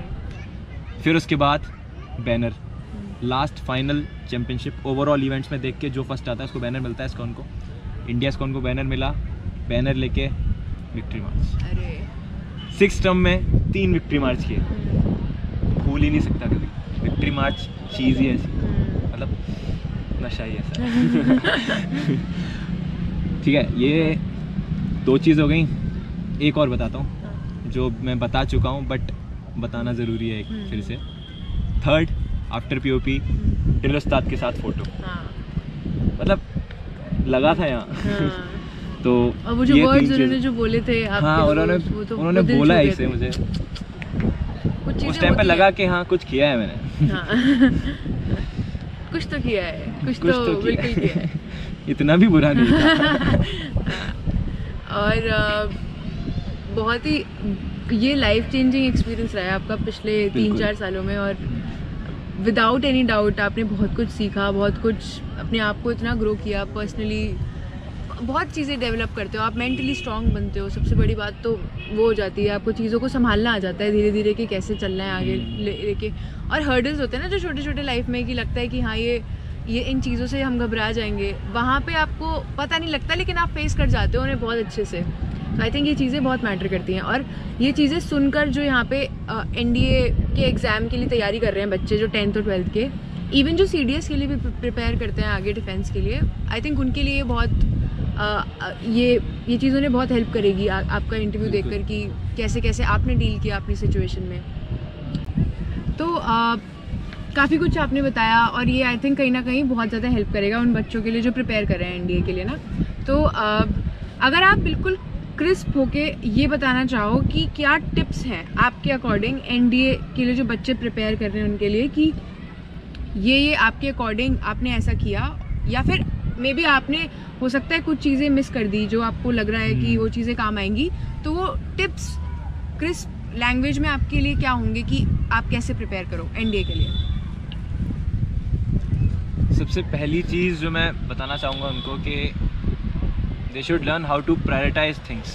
फिर उसके बाद banner, last final championship overall events में देख के जो फर्स्ट आता है उसको बैनर मिलता है। स्कॉन को, इंडिया स्कॉन को बैनर मिला, बैनर लेके विक्ट्री मार्च। अरे सिक्स टर्म में तीन विक्ट्री मार्च किए, भूल ही नहीं सकता कभी। विक्ट्री मार्च चीज़ ही ऐसी, मतलब नशा ही ऐसा। ठीक है, ये दो चीज़ हो गई। एक और बताता हूँ जो मैं बता चुका हूँ बट बताना ज़रूरी है एक फिर से। थर्ड, आफ्टर पीओपी टिल उस्ताद के साथ फ़ोटो, हाँ। मतलब लगा था यहाँ। हाँ। तो और वो जो वर्ड्स उन्होंने जो बोले थे आपके, हाँ, उन्होंने वो तो उन्होंने बोला है इसे मुझे, उस टाइम पे लगा कि हाँ कुछ किया है मैंने। हाँ। कुछ तो किया है, कुछ, कुछ तो, तो बिल्कुल किया है। इतना भी बुरा नहीं था। और बहुत ही ये लाइफ चेंजिंग एक्सपीरियंस रहा है आपका पिछले तीन चार सालों में, और विदाउट एनी डाउट आपने बहुत कुछ सीखा, बहुत कुछ अपने आप को इतना ग्रो किया, पर्सनली बहुत चीज़ें डेवलप करते हो आप, मेंटली स्ट्रांग बनते हो। सबसे बड़ी बात तो वो हो जाती है, आपको चीज़ों को संभालना आ जाता है धीरे धीरे कि कैसे चलना है आगे लेके ले और हर्डल्स होते हैं ना जो छोटे छोटे लाइफ में कि लगता है कि हाँ ये ये इन चीज़ों से हम घबरा जाएंगे, वहाँ पे आपको पता नहीं लगता लेकिन आप फेस कर जाते हो उन्हें बहुत अच्छे से। तो आई थिंक ये चीज़ें बहुत मैटर करती हैं। और ये चीज़ें सुनकर जो यहाँ पे एनडीए के एग्ज़ाम के लिए तैयारी कर रहे हैं बच्चे जो टेंथ और ट्वेल्थ के, इवन जो सी डी एस के लिए भी प्रिपेयर करते हैं आगे डिफेंस के लिए, आई थिंक उनके लिए बहुत आ, ये ये चीज़ उन्हें बहुत हेल्प करेगी आ, आपका इंटरव्यू देखकर कि कैसे कैसे आपने डील किया अपनी सिचुएशन में। तो काफ़ी कुछ आपने बताया और ये आई थिंक कहीं ना कहीं बहुत ज़्यादा हेल्प करेगा उन बच्चों के लिए जो प्रिपेयर कर रहे हैं एनडीए के लिए ना। तो आ, अगर आप बिल्कुल क्रिस्प होके ये बताना चाहो कि क्या टिप्स हैं आपके अकॉर्डिंग एनडीए के लिए जो बच्चे प्रिपेयर कर रहे हैं उनके लिए, कि ये ये आपके अकॉर्डिंग आपने ऐसा किया, या फिर मे बी आपने हो सकता है कुछ चीज़ें मिस कर दी जो आपको लग रहा है कि वो चीज़ें काम आएंगी, तो वो टिप्स क्रिस्प लैंग्वेज में आपके लिए क्या होंगे कि आप कैसे प्रिपेयर करो एनडीए के लिए? सबसे पहली चीज़ जो मैं बताना चाहूँगा उनको कि they should learn how to prioritize things.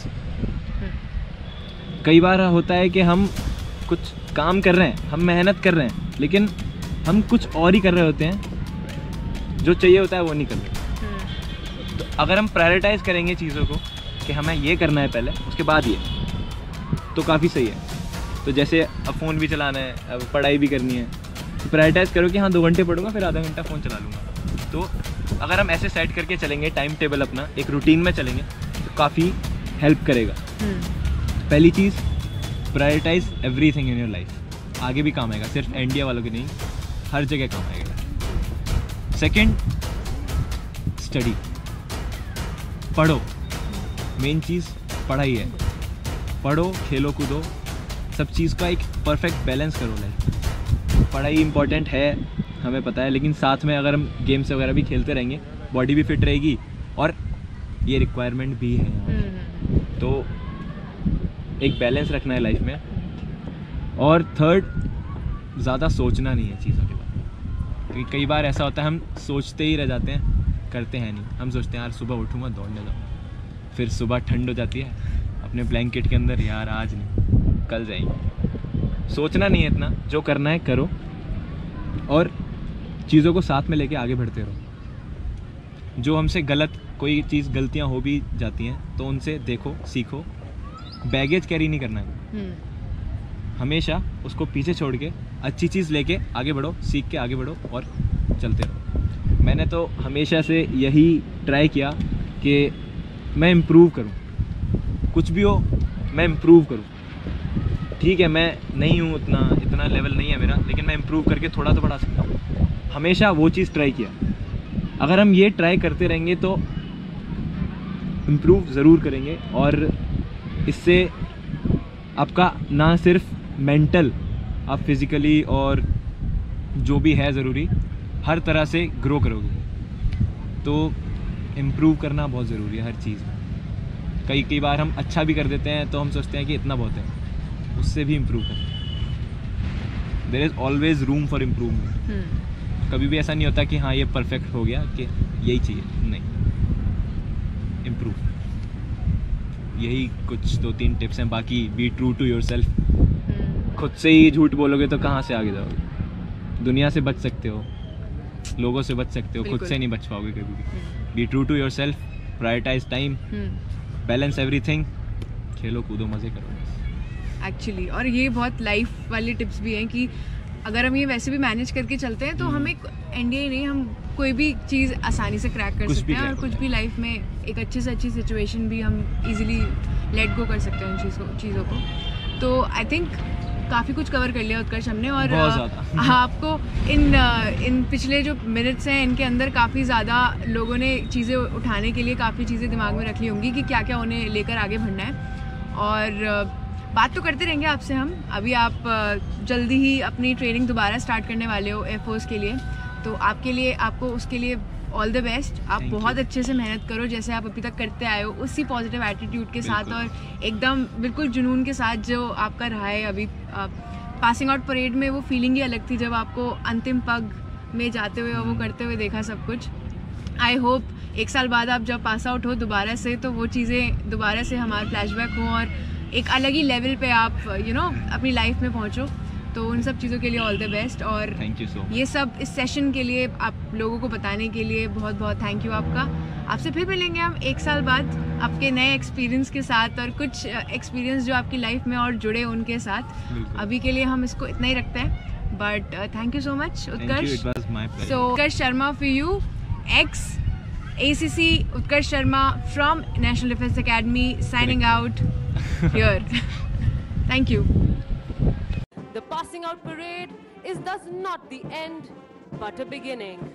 कई बार होता है कि हम कुछ काम कर रहे हैं, हम मेहनत कर रहे हैं, लेकिन हम कुछ और ही कर रहे होते हैं, जो चाहिए होता है वो नहीं कर रहे। तो अगर हम प्रायोरिटाइज करेंगे चीज़ों को कि हमें ये करना है पहले उसके बाद ये, तो काफ़ी सही है। तो जैसे अब फ़ोन भी चलाना है, अब पढ़ाई भी करनी है, तो प्रायोरिटाइज करो कि हाँ दो घंटे पढ़ूंगा फिर आधा घंटा फ़ोन चला लूँगा। तो अगर हम ऐसे सेट करके चलेंगे, टाइम टेबल अपना एक रूटीन में चलेंगे, तो काफ़ी हेल्प करेगा। पहली चीज़, prioritize everything in your life. आगे भी काम आएगा, सिर्फ इंडिया वालों के नहीं, हर जगह काम आएगा। सेकंड, स्टडी, पढ़ो। मेन चीज़ पढ़ाई है, पढ़ो, खेलो कूदो, सब चीज़ का एक परफेक्ट बैलेंस करो लाइफ। पढ़ाई इंपॉर्टेंट है हमें पता है, लेकिन साथ में अगर हम गेम्स वगैरह भी खेलते रहेंगे, बॉडी भी फिट रहेगी और ये रिक्वायरमेंट भी है। तो एक बैलेंस रखना है लाइफ में। और थर्ड, ज़्यादा सोचना नहीं है चीज़ों के बारे में, क्योंकि कई बार ऐसा होता है हम सोचते ही रह जाते हैं, करते हैं नहीं। हम सोचते हैं यार सुबह उठूँगा दौड़ने जाऊँगा, फिर सुबह ठंड हो जाती है, अपने ब्लैंकेट के अंदर यार आज नहीं कल जाएंगे। सोचना नहीं है इतना, जो करना है करो और चीज़ों को साथ में लेके आगे बढ़ते रहो। जो हमसे गलत कोई चीज़ गलतियाँ हो भी जाती हैं तो उनसे देखो, सीखो। बैगेज कैरी नहीं करना है, हमेशा उसको पीछे छोड़ के अच्छी चीज़ लेके आगे बढ़ो, सीख के आगे बढ़ो और चलते रहो। मैंने तो हमेशा से यही ट्राई किया कि मैं इम्प्रूव करूं, कुछ भी हो मैं इम्प्रूव करूं। ठीक है मैं नहीं हूं उतना, इतना लेवल नहीं है मेरा, लेकिन मैं इम्प्रूव करके थोड़ा तो बढ़ा सकता हूँ। हमेशा वो चीज़ ट्राई किया। अगर हम ये ट्राई करते रहेंगे तो इम्प्रूव ज़रूर करेंगे और इससे आपका ना सिर्फ मेंटल, आप फिज़िकली और जो भी है ज़रूरी हर तरह से ग्रो करोगे। तो इम्प्रूव करना बहुत ज़रूरी है हर चीज़ में। कई कई बार हम अच्छा भी कर देते हैं तो हम सोचते हैं कि इतना बहुत है, उससे भी इम्प्रूव करें। There is always room for improvement. कभी भी ऐसा नहीं होता कि हाँ ये परफेक्ट हो गया कि यही चाहिए, नहीं, इम्प्रूव। यही कुछ दो तीन टिप्स हैं। बाकी बी ट्रू टू योरसेल्फ। खुद से ही झूठ बोलोगे तो कहाँ से आगे जाओगे। दुनिया से बच सकते हो, लोगों से बच सकते हो, खुद से नहीं बच पाओगे कभी भी। Be true to yourself, prioritize time, balance everything, खेलो कूदो मज़े करो एक्चुअली। और ये बहुत लाइफ वाली टिप्स भी हैं कि अगर हम ये वैसे भी मैनेज करके चलते हैं तो हमें एनडीए नहीं, हम कोई भी चीज़ आसानी से क्रैक कर सकते हैं और कुछ भी लाइफ में एक अच्छी से अच्छी सिचुएशन भी हम इजीली लेट गो कर सकते हैं उन चीज़ों चीज़ों को। तो आई थिंक काफ़ी कुछ कवर कर लिया उत्कर्ष हमने। और आपको इन इन पिछले जो मिनट्स हैं इनके अंदर काफ़ी ज़्यादा लोगों ने चीज़ें उठाने के लिए काफ़ी चीज़ें दिमाग में रख ली होंगी कि क्या क्या उन्हें लेकर आगे बढ़ना है। और बात तो करते रहेंगे आपसे हम। अभी आप जल्दी ही अपनी ट्रेनिंग दोबारा स्टार्ट करने वाले हो एयरफोर्स के लिए, तो आपके लिए आपको उसके लिए ऑल द बेस्ट। आप Thank बहुत you. अच्छे से मेहनत करो जैसे आप अभी तक करते आए हो, उसी पॉजिटिव एटीट्यूड के साथ और एकदम बिल्कुल जुनून के साथ जो आपका रहा है अभी। पासिंग आउट परेड में वो फीलिंग ही अलग थी जब आपको अंतिम पग में जाते हुए और वो करते हुए देखा सब कुछ। आई होप एक साल बाद आप जब पास आउट हो दोबारा से तो वो चीज़ें दोबारा से हमारे फ्लैशबैक हों और एक अलग ही लेवल पे आप यू you नो know, अपनी लाइफ में पहुंचो। तो उन सब चीज़ों के लिए ऑल द बेस्ट। और थैंक यू सो मच। ये सब इस सेशन के लिए आप लोगों को बताने के लिए बहुत बहुत थैंक यू आपका। आपसे फिर मिलेंगे हम एक साल बाद आपके नए एक्सपीरियंस के साथ और कुछ एक्सपीरियंस जो आपकी लाइफ में और जुड़े उनके साथ। अभी के लिए हम इसको इतना ही रखते हैं, but thank you so much Utkarsh. So Utkarsh Sharma for you, ex A C C Utkarsh Sharma from National Defence Academy signing out here. Thank you. The passing out parade is thus not the end, but a beginning.